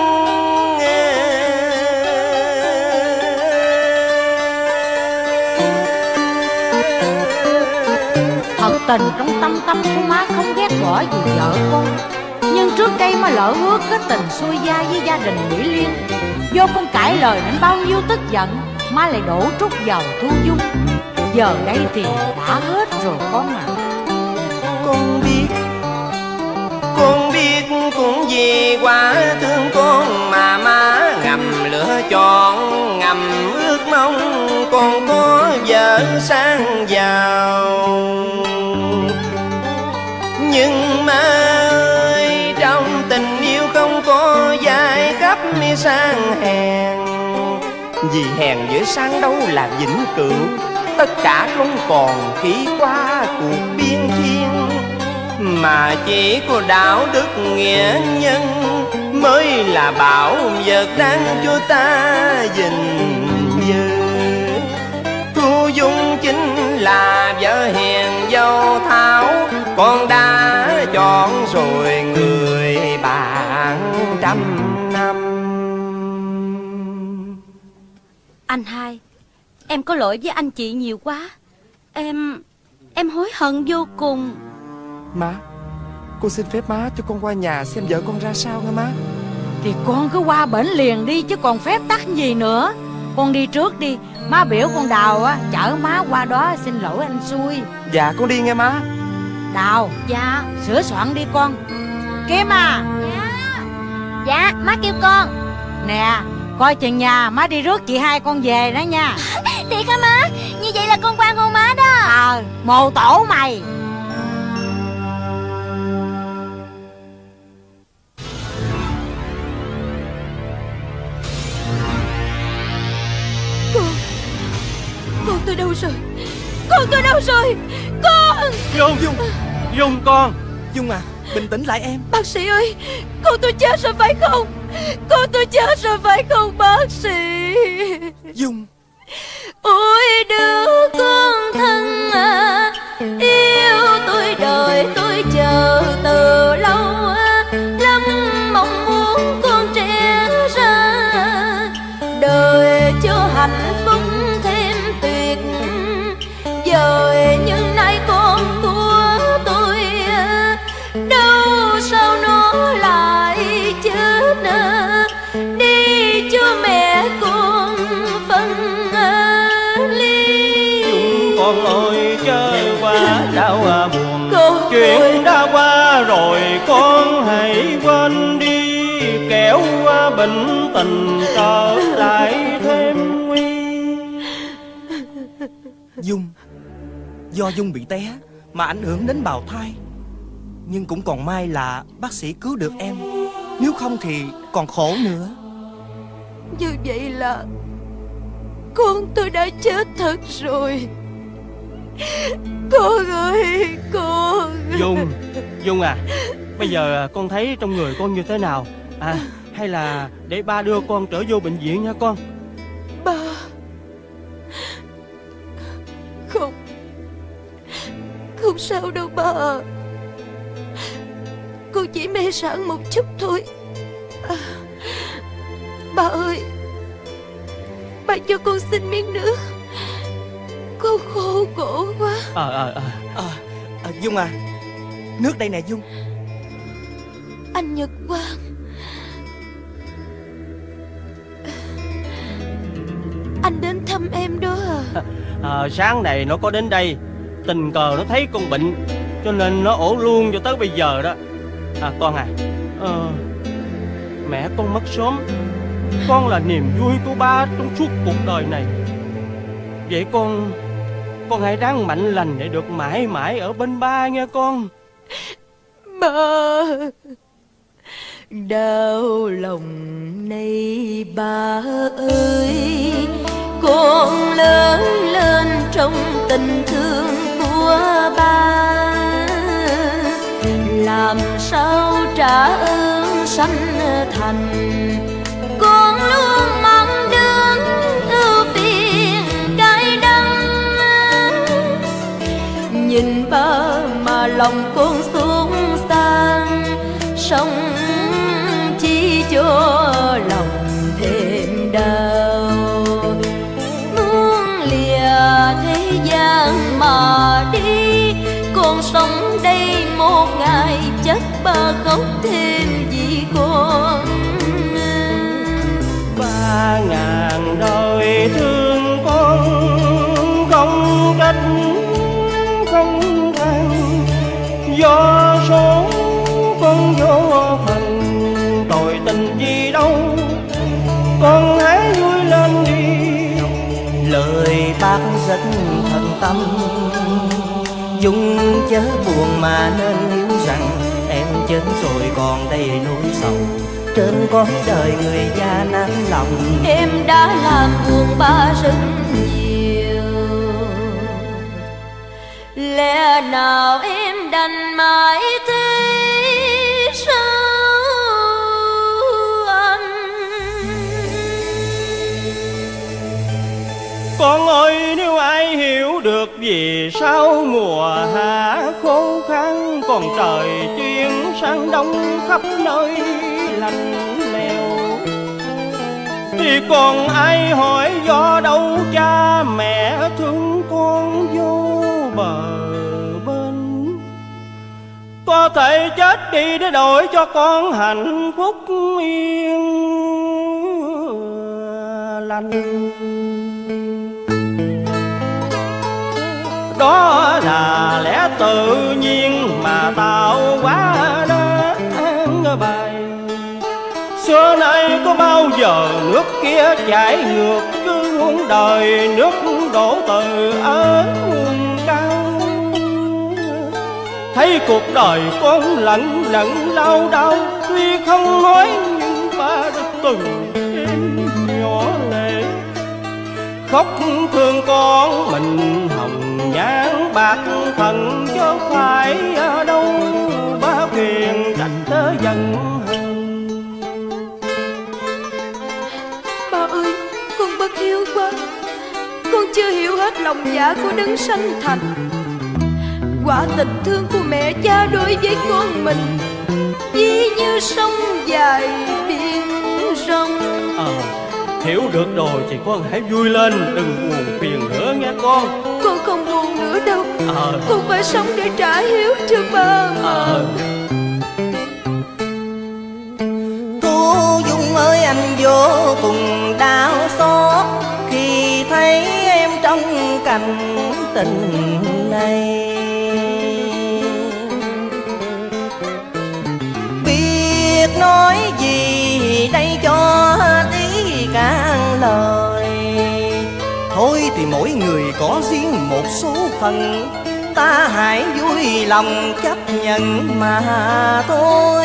Thật tình trong tâm tâm của má không ghét bỏ gì vợ con, nhưng trước đây má lỡ hứa kết tình xuôi gia với gia đình Mỹ Liên. Do con cãi lời nên bao nhiêu tức giận, má lại đổ trút vào Thu Dung. Giờ đây thì đã hết rồi con à. Con biết, con biết cũng vì quá thương con mà má ngầm lựa chọn, ngầm ước mong con có vợ sang giàu. Nhưng má ơi, trong tình yêu không có giai cấp sang hèn, vì hèn với sang đâu là vĩnh cửu. Tất cả không còn khi qua cuộc biên thiên, mà chỉ có đạo đức nghĩa nhân mới là bảo vật đáng cho ta gìn giữ. Thu Dung chính là vợ hiền dâu thảo, con đã chọn rồi người bạn trăm năm. Anh hai, em có lỗi với anh chị nhiều quá. Em... em hối hận vô cùng. Má, con xin phép má cho con qua nhà xem vợ con ra sao nghe má. Thì con cứ qua bển liền đi chứ còn phép tắc gì nữa. Con đi trước đi, má biểu con Đào á chở má qua đó xin lỗi anh xui. Dạ con đi nghe má. Đào, Dạ. sửa soạn đi con. Kim à. Dạ. Dạ, má kêu con. Nè, coi chừng nhà, má đi rước chị hai con về đó nha. Thiệt hả má? Như vậy là con qua hôn má đó. Ờ, mồ tổ mày. Con, con tôi đâu rồi? Con tôi đâu rồi? Con! Dung, Dung, Dung con. Dung à, bình tĩnh lại em. Bác sĩ ơi, con tôi chết rồi phải không? Con tôi chết rồi phải không bác sĩ? Dung. Ôi đứa con thân à, yêu tôi đời tôi chờ từ lâu lắm, mong muốn con trẻ ra đời cho hạnh phúc thêm tuyệt vời. Nhưng nay con của tôi đâu sao nó lại chết, đi cho mẹ con phân ly. Dung con ơi chớ quá đau buồn, Con chuyện ơi. đã qua rồi con hãy quên đi, kẻo bệnh tình trở lại thêm nguy. Dung, do Dung bị té mà ảnh hưởng đến bào thai, nhưng cũng còn may là bác sĩ cứu được em, nếu không thì còn khổ nữa. Như vậy là con tôi đã chết thật rồi. Con ơi con. Dung, Dung à, bây giờ con thấy trong người con như thế nào? À, hay là để ba đưa con trở vô bệnh viện nha con. Ba. Không, không sao đâu ba à. Con chỉ mê sảng một chút thôi à. Ba ơi, ba cho con xin miếng nước, con khô cổ quá. Ờ ờ ờ à, à, Dung à, nước đây nè Dung. Anh Nhật Quang, anh đến thăm em đó à? à, sáng này nó có đến đây, tình cờ nó thấy con bệnh cho nên nó ổ luôn cho tới bây giờ đó. À con à, ờ, mẹ con mất sớm, con là niềm vui của ba trong suốt cuộc đời này. Vậy con Con hãy ráng mạnh lành để được mãi mãi ở bên ba nghe con. Ba, đau lòng này ba ơi, con lớn lên trong tình thương của ba, làm sao trả ơn sanh thành. Con luôn mong đến ưu phiền cay đắng, nhìn ba mà lòng con xuống sang, sống chỉ cho lòng thêm đau. Muốn lìa thế gian mà đi, con sống đây một ngày chắc ba khóc thêm vì con. Ba ngàn đời thương con, không trách không than, do số con vô phần, tội tình gì đâu, con hãy vui lên đi. Lời bác rất thật tâm, Dung chớ buồn mà nên hiểu rằng em chết rồi còn đây nỗi sầu, trên cõi đời người già nản lòng. Em đã làm buồn ba rất nhiều, lẽ nào em đành mãi thế sao anh? Con ơi, nếu ai hiểu được vì sao mùa hạ khô khan, còn trời chuyển sang đông khắp nơi lạnh lẽo, thì còn ai hỏi do đâu cha mẹ thương con vô bờ bên. Có thể chết đi để đổi cho con hạnh phúc yên lành. Đó là lẽ tự nhiên mà tạo hóa đã an bài. Xưa nay có bao giờ nước kia chảy ngược cứ muôn đời, nước đổ từ ở nguồn cao. Thấy cuộc đời con lẫn lẫn đau đau, tuy không nói nhưng ba đã từng đêm nhỏ lệ khóc thương con mình hồng nhan bạc thần, chứ phải ở đâu ba quyền đành tớ giận hờn. lòng dạ của đấng sanh thành. Quả tình thương của mẹ cha đối với con mình ví như sông dài biển rộng. À, hiểu được rồi thì con hãy vui lên, đừng buồn phiền nữa nghe con. Con không buồn nữa đâu. À. Con phải sống để trả hiếu cho ba mà. À. Cô Dung ơi, anh vô cùng đau xót khi thấy em trong cảnh tình này. Biết nói gì đây cho ý cạn lời. Thôi thì mỗi người có riêng một số phận, ta hãy vui lòng chấp nhận mà thôi.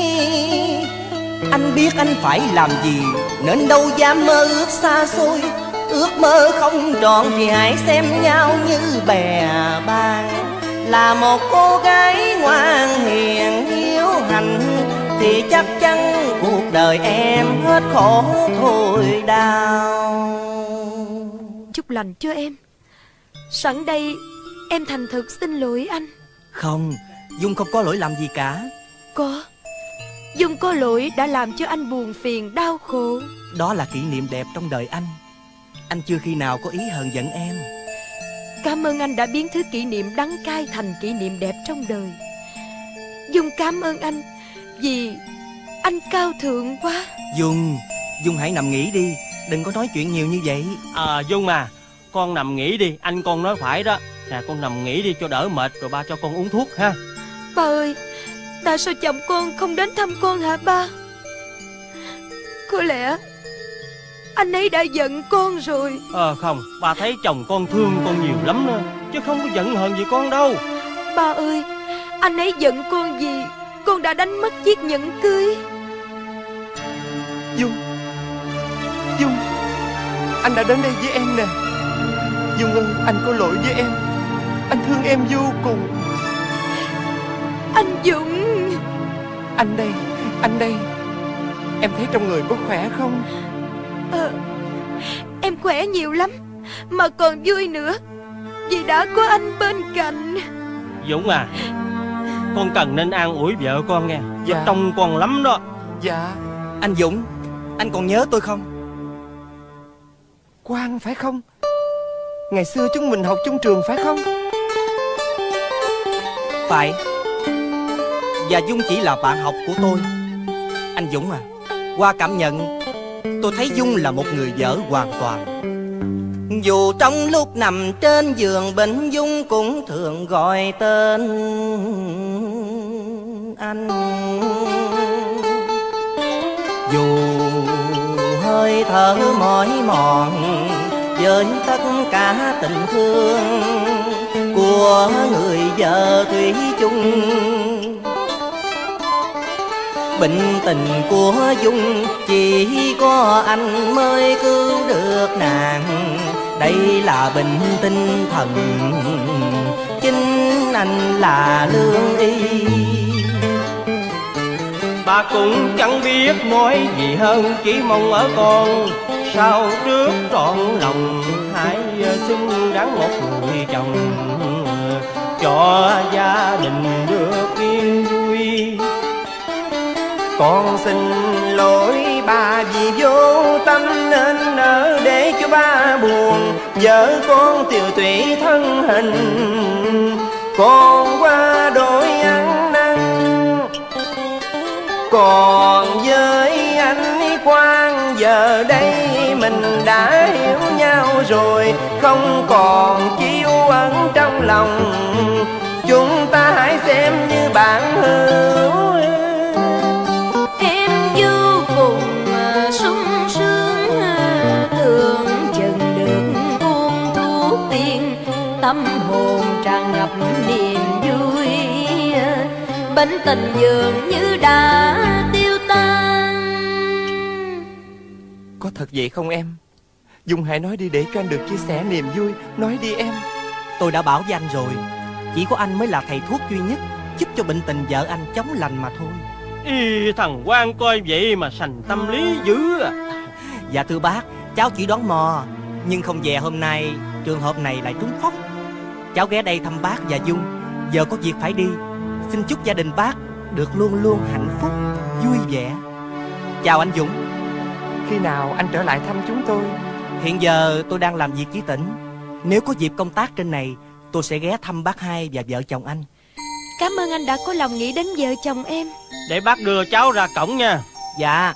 Anh biết anh phải làm gì nên đâu dám mơ ước xa xôi. Ước mơ không trọn thì hãy xem nhau như bè bạn. Là một cô gái ngoan hiền hiếu hạnh thì chắc chắn cuộc đời em hết khổ thôi đau. Chúc lành cho em. Sẵn đây em thành thực xin lỗi anh. Không, Dung không có lỗi làm gì cả. Có. Dung có lỗi đã làm cho anh buồn phiền đau khổ. Đó là kỷ niệm đẹp trong đời anh. Anh chưa khi nào có ý hờn giận em. Cảm ơn anh đã biến thứ kỷ niệm đắng cay thành kỷ niệm đẹp trong đời. Dung cảm ơn anh vì anh cao thượng quá. Dung, Dung hãy nằm nghỉ đi, đừng có nói chuyện nhiều như vậy. À Dung à, con nằm nghỉ đi, anh con nói phải đó. Nè con nằm nghỉ đi cho đỡ mệt rồi ba cho con uống thuốc ha. Ba ơi, tại sao chồng con không đến thăm con hả ba? Có lẽ anh ấy đã giận con rồi. Ờ à, không, ba thấy chồng con thương con nhiều lắm nữa, chứ không có giận hờn gì con đâu. Ba ơi, anh ấy giận con vì con đã đánh mất chiếc nhẫn cưới. Dung, Dung, anh đã đến đây với em nè. Dung ơi, anh có lỗi với em. Anh thương em vô cùng. Anh Dũng. Anh đây, anh đây. Em thấy trong người có khỏe không? Ờ, em khỏe nhiều lắm, mà còn vui nữa vì đã có anh bên cạnh. Dũng à, con cần nên an ủi vợ con nghe. Dạ. Nó trông con lắm đó. Dạ. Anh Dũng, anh còn nhớ tôi không? Quang phải không? Ngày xưa chúng mình học chung trường phải không? Phải. Và Dung chỉ là bạn học của tôi. Anh Dũng à, qua cảm nhận tôi thấy Dung là một người vợ hoàn toàn. Dù trong lúc nằm trên giường bệnh, Dung cũng thường gọi tên anh. Dù hơi thở mỏi mòn với tất cả tình thương của người vợ thủy chung, bệnh tình của Dung chỉ có anh mới cứu được nàng. Đây là bệnh tinh thần, chính anh là lương y. Bà cũng chẳng biết nói gì hơn, chỉ mong ở con sau trước trọn lòng hãy xứng đáng một người chồng, cho gia đình được yên vui. Con xin lỗi bà vì vô tâm nên nỡ để cho ba buồn. Vợ con tiều tụy thân hình, con qua đôi ăn năn. Còn với anh Quang giờ đây mình đã hiểu nhau rồi, không còn chiêu ẩn trong lòng. Chúng ta hãy xem như bạn hữu. Em vô cùng sung sướng, tưởng chừng được uống thuốc tiên, tâm hồn tràn ngập niềm vui. Bệnh tình dường như đã tiêu tan. Có thật vậy không em? Dung hãy nói đi để cho anh được chia sẻ niềm vui. Nói đi em. Tôi đã bảo với anh rồi, chỉ có anh mới là thầy thuốc duy nhất giúp cho bệnh tình vợ anh chóng lành mà thôi. Ý, thằng Quang coi vậy mà sành tâm lý dữ à. Dạ thưa bác, cháu chỉ đoán mò, nhưng không dè hôm nay trường hợp này lại trúng phóc. Cháu ghé đây thăm bác và Dung, giờ có việc phải đi. Xin chúc gia đình bác được luôn luôn hạnh phúc, vui vẻ. Chào anh Dũng. Khi nào anh trở lại thăm chúng tôi? Hiện giờ tôi đang làm việc với tỉnh. Nếu có dịp công tác trên này, tôi sẽ ghé thăm bác hai và vợ chồng anh. Cảm ơn anh đã có lòng nghĩ đến vợ chồng em. Để bác đưa cháu ra cổng nha. Dạ.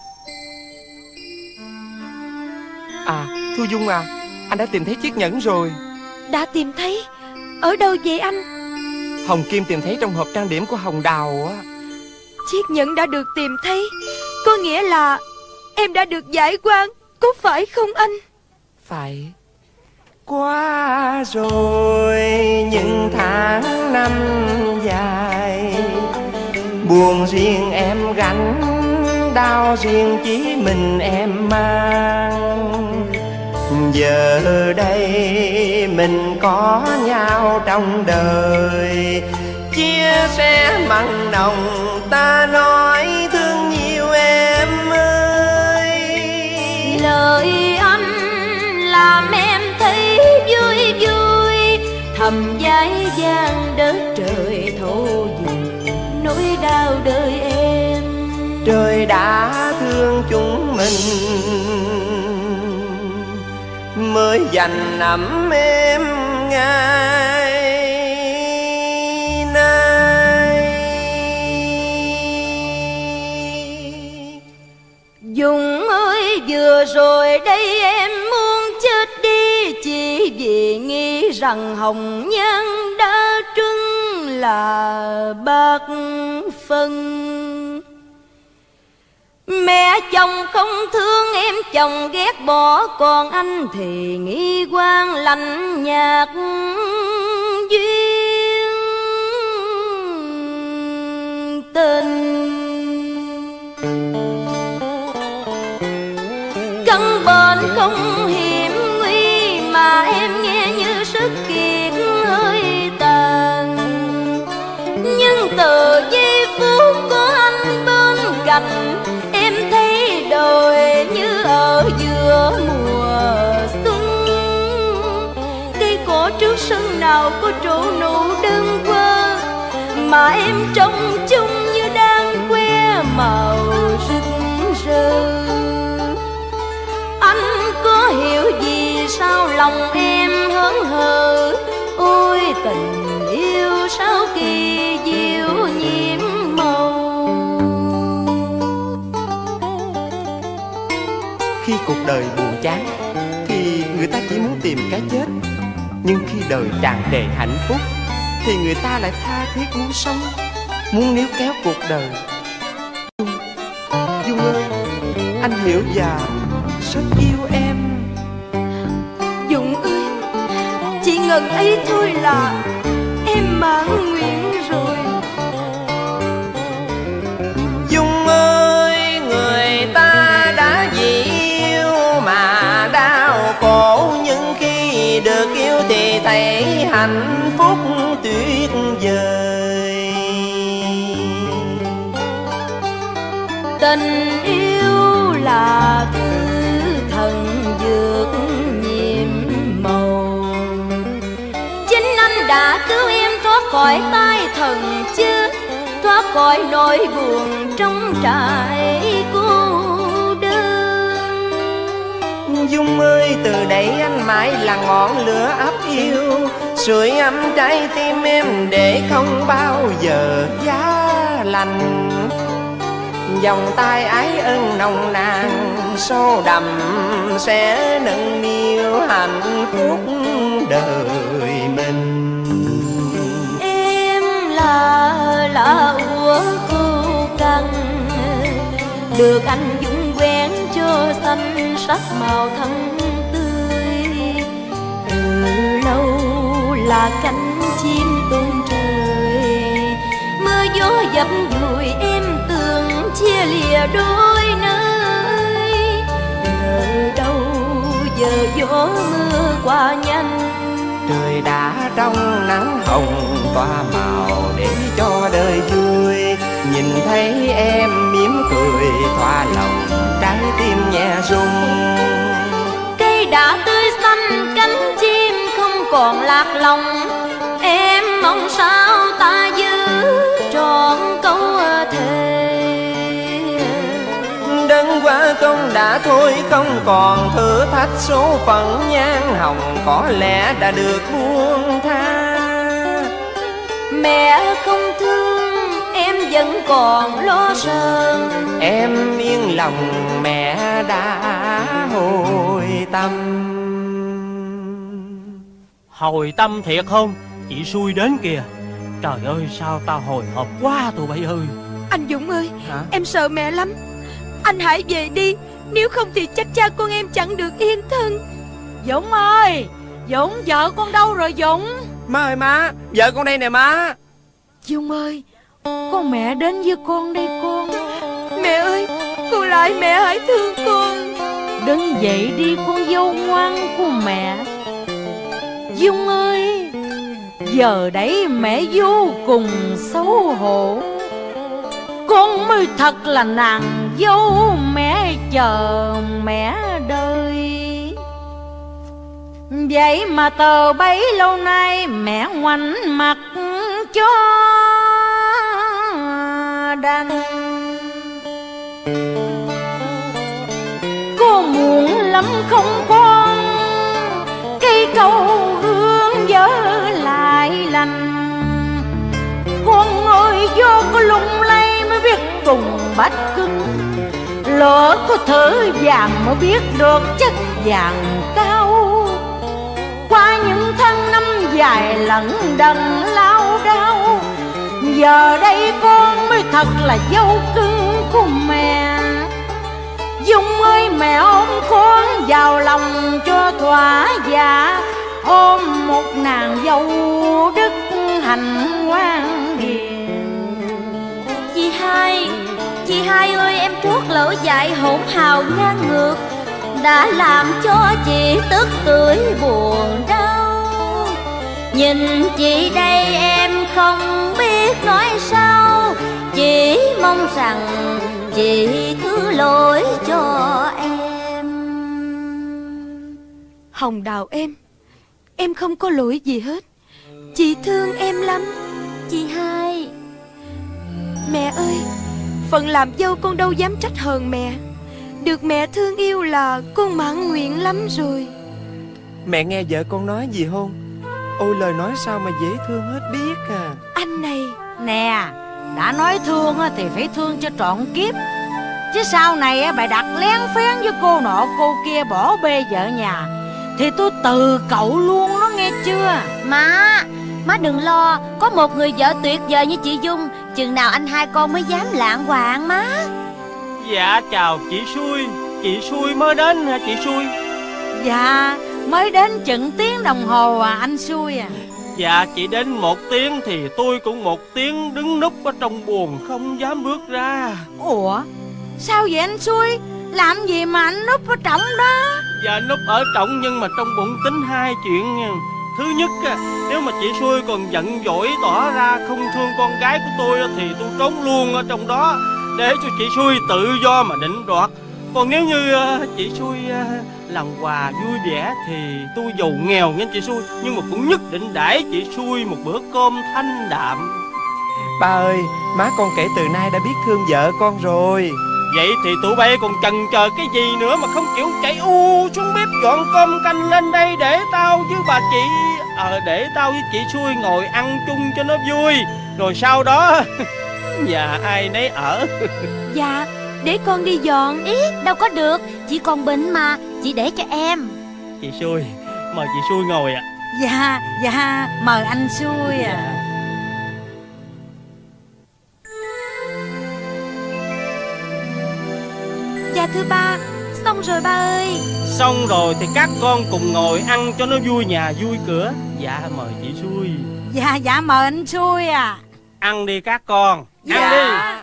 À, Thu Dung à, anh đã tìm thấy chiếc nhẫn rồi. Đã tìm thấy? Ở đâu vậy anh? Hồng Kim tìm thấy trong hộp trang điểm của Hồng Đào á. Chiếc nhẫn đã được tìm thấy, có nghĩa là em đã được giải oan, có phải không anh? Phải. Qua rồi những tháng năm dài, buồn riêng em gánh, đau riêng chỉ mình em mang. Giờ đây mình có nhau trong đời, chia sẻ mặn nồng, ta nói thương nhiều em ơi. Lời anh làm em thấy vui vui, thầm dãi dàng đất trời thấu dừng nỗi đau đời em. Trời đã thương chúng mình mới dành ấm em ngày nay. Dung ơi, vừa rồi đây em muốn chết đi, chỉ vì nghĩ rằng hồng nhan đã trưng là bạc phân. Mẹ chồng không thương em, chồng ghét bỏ, còn anh thì nghi quan lạnh nhạt duyên tình. Căn bệnh không hiểm nguy mà em nghe như sức kiệt hơi tàn. Nhưng từ giây phút có anh bên cạnh, em thấy đời như ở giữa mùa xuân. Cây cỏ trước sân nào có trổ nụ đơn qua, mà em trông chung như đang que màu rực rỡ. Anh có hiểu gì sao lòng em hớn hở, ôi tình yêu sao kỳ diệu nhiệm màu. Khi cuộc đời buồn chán thì người ta chỉ muốn tìm cái chết, nhưng khi đời tràn trề hạnh phúc thì người ta lại tha thiết muốn sống, muốn níu kéo cuộc đời. Dung, Dung ơi, anh hiểu và rất yêu em. Dung ơi, chỉ ngần ấy thôi là em mãn nguyện rồi. Dung ơi, người ta đã vì yêu mà đau khổ, nhưng khi được yêu thì thấy hạnh phúc tuyệt vời. Tình yêu là thứ thần dược nhiệm màu, chính anh đã cứu em thoát khỏi tay thần chết, thoát khỏi nỗi buồn trong trại cô đơn. Dung ơi, từ đây anh mãi là ngọn lửa ấp yêu, sưởi ấm trái tim em để không bao giờ giá lạnh. Vòng tay ái ân nồng nàn sâu đậm sẽ nâng niu hạnh phúc đời mình. Em là lá úa khô cằn, được anh Dũng quen cho xanh sắc màu thân tươi. Từ lâu là cánh chim tung trời, mưa gió dập dùi em tưởng chia lìa đôi nơi. Ngờ đâu giờ gió mưa qua nhanh, Trời đã trong nắng hồng tỏa màu để cho đời vui. Nhìn thấy em mỉm cười thỏa lòng, trái tim nhẹ rung. cây đã tươi xanh cánh chim lòng. Em mong sao ta giữ trọn câu thề. Đấng quá công đã thôi không còn thử thách số phận nhan hồng, có lẽ đã được buông tha. Mẹ không thương em vẫn còn lo sợ. Em yên lòng mẹ đã hồi tâm. Hồi tâm thiệt không? Chị xui đến kìa. Trời ơi sao tao hồi hộp quá tụi bay ơi. Anh Dũng ơi, Hả? em sợ mẹ lắm. Anh hãy về đi, nếu không thì chắc cha con em chẳng được yên thân. Dũng ơi, Dũng, vợ con đâu rồi Dũng? Má ơi má, vợ con đây nè má. Dung ơi, con mẹ đến với con đây con. Mẹ ơi, con lại mẹ hãy thương con. Đứng dậy đi con dâu ngoan của mẹ. Dung ơi, giờ đấy mẹ vô cùng xấu hổ. Con mới thật là nàng dâu mẹ chờ mẹ đời. Vậy mà tờ bấy lâu nay mẹ ngoảnh mặt cho đành. Cô muốn lắm không con, cây cầu hương vỡ lại lành. Con ơi vô có lung lay mới biết cùng bách cứng, lỡ có thở vàng mới biết được chất vàng cao. Qua những tháng năm dài lận đận lao đao, giờ đây con mới thật là dâu cưng của mẹ. Dung ơi mẹ ôm con vào lòng cho thỏa dạ, ôm một nàng dâu đức hạnh ngoan hiền. Chị hai, chị hai ơi, em trót lỡ dại hỗn hào ngang ngược, đã làm cho chị tức tưởi buồn đau. Nhìn chị đây em không biết nói sao, chỉ mong rằng chị thứ lỗi cho em. Hồng Đào em, em không có lỗi gì hết. Chị thương em lắm. Chị hai, Mẹ ơi, phận làm dâu con đâu dám trách hờn mẹ. Được mẹ thương yêu là con mãn nguyện lắm rồi. Mẹ nghe vợ con nói gì không? Ôi lời nói sao mà dễ thương hết biết à. Anh này, Nè, đã nói thương thì phải thương cho trọn kiếp, chứ sau này bà đặt lén phén với cô nọ cô kia bỏ bê vợ nhà thì tôi từ cậu luôn đó nghe chưa? má, má đừng lo, có một người vợ tuyệt vời như chị Dung, chừng nào anh hai con mới dám lạng quạng má. Dạ chào chị xui. Chị xui mới đến hả chị xui? Dạ, mới đến chừng tiếng đồng hồ à anh xui à. Dạ chị đến một tiếng thì tôi cũng một tiếng đứng núp ở trong buồng không dám bước ra. Ủa, sao vậy anh xui? Làm gì mà anh núp ở trọng đó? Dạ núp ở trọng nhưng mà trong bụng tính hai chuyện nha. Thứ nhất, nếu mà chị xui còn giận dỗi tỏ ra không thương con gái của tôi thì tôi trốn luôn ở trong đó để cho chị xui tự do mà định đoạt. Còn nếu như chị xui làm quà vui vẻ thì tôi giàu nghèo nghe chị xui, nhưng mà cũng nhất định đãi chị xui một bữa cơm thanh đạm. Ba ơi, má con kể từ nay đã biết thương vợ con rồi. Vậy thì tụi bay còn chần chờ cái gì nữa mà không chịu chạy u xuống bếp dọn cơm canh lên đây để tao với bà chị Ờ để tao với chị xui ngồi ăn chung cho nó vui. Rồi sau đó nhà ai nấy ở. dạ, để con đi dọn. Ý, đâu có được, chị còn bệnh mà, chị để cho em. Chị xui, mời chị xui ngồi ạ. À. Dạ, dạ, mời anh xui à. Dạ thưa ba, xong rồi ba ơi. Xong rồi thì các con cùng ngồi ăn cho nó vui nhà vui cửa. Dạ mời chị xui. Dạ, dạ mời anh xui à. Ăn đi các con, Dạ. ăn đi.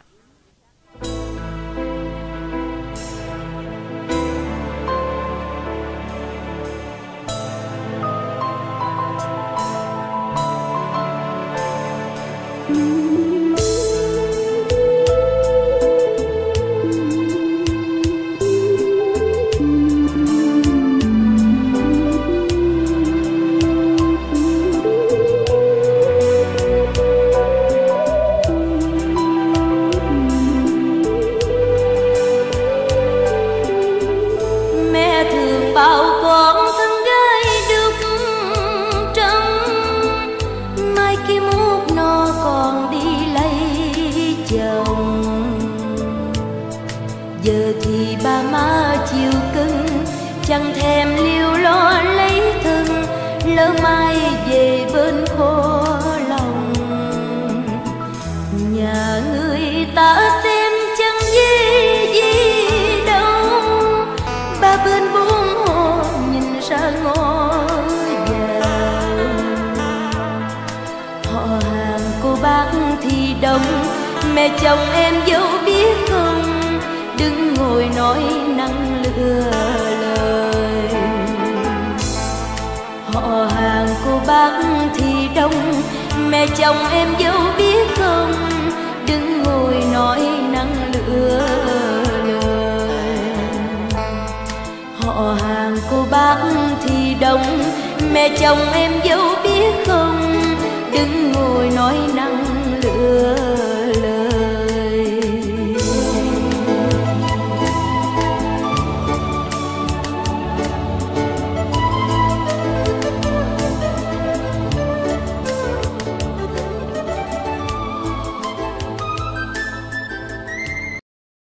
bao con thân gái đúc trống. Mai kia mút nó còn đi lấy chồng. Giờ thì ba má chiều cưng, chẳng thèm liêu lo lấy thân, lỡ mai về bên khô lòng. Nhà người ta xem chẳng gì gì đâu, ba bên bốn hồ nhìn ra ngõ vào. Họ hàng cô bác thì đông, mẹ chồng em dâu biết không, đừng ngồi nói năng lừa lời. Họ hàng cô bác thì đông, mẹ chồng em dâu biết không, đừng ngồi nói năng lừa lời. Họ hàng cô bác thì đông, mẹ chồng em dâu biết không,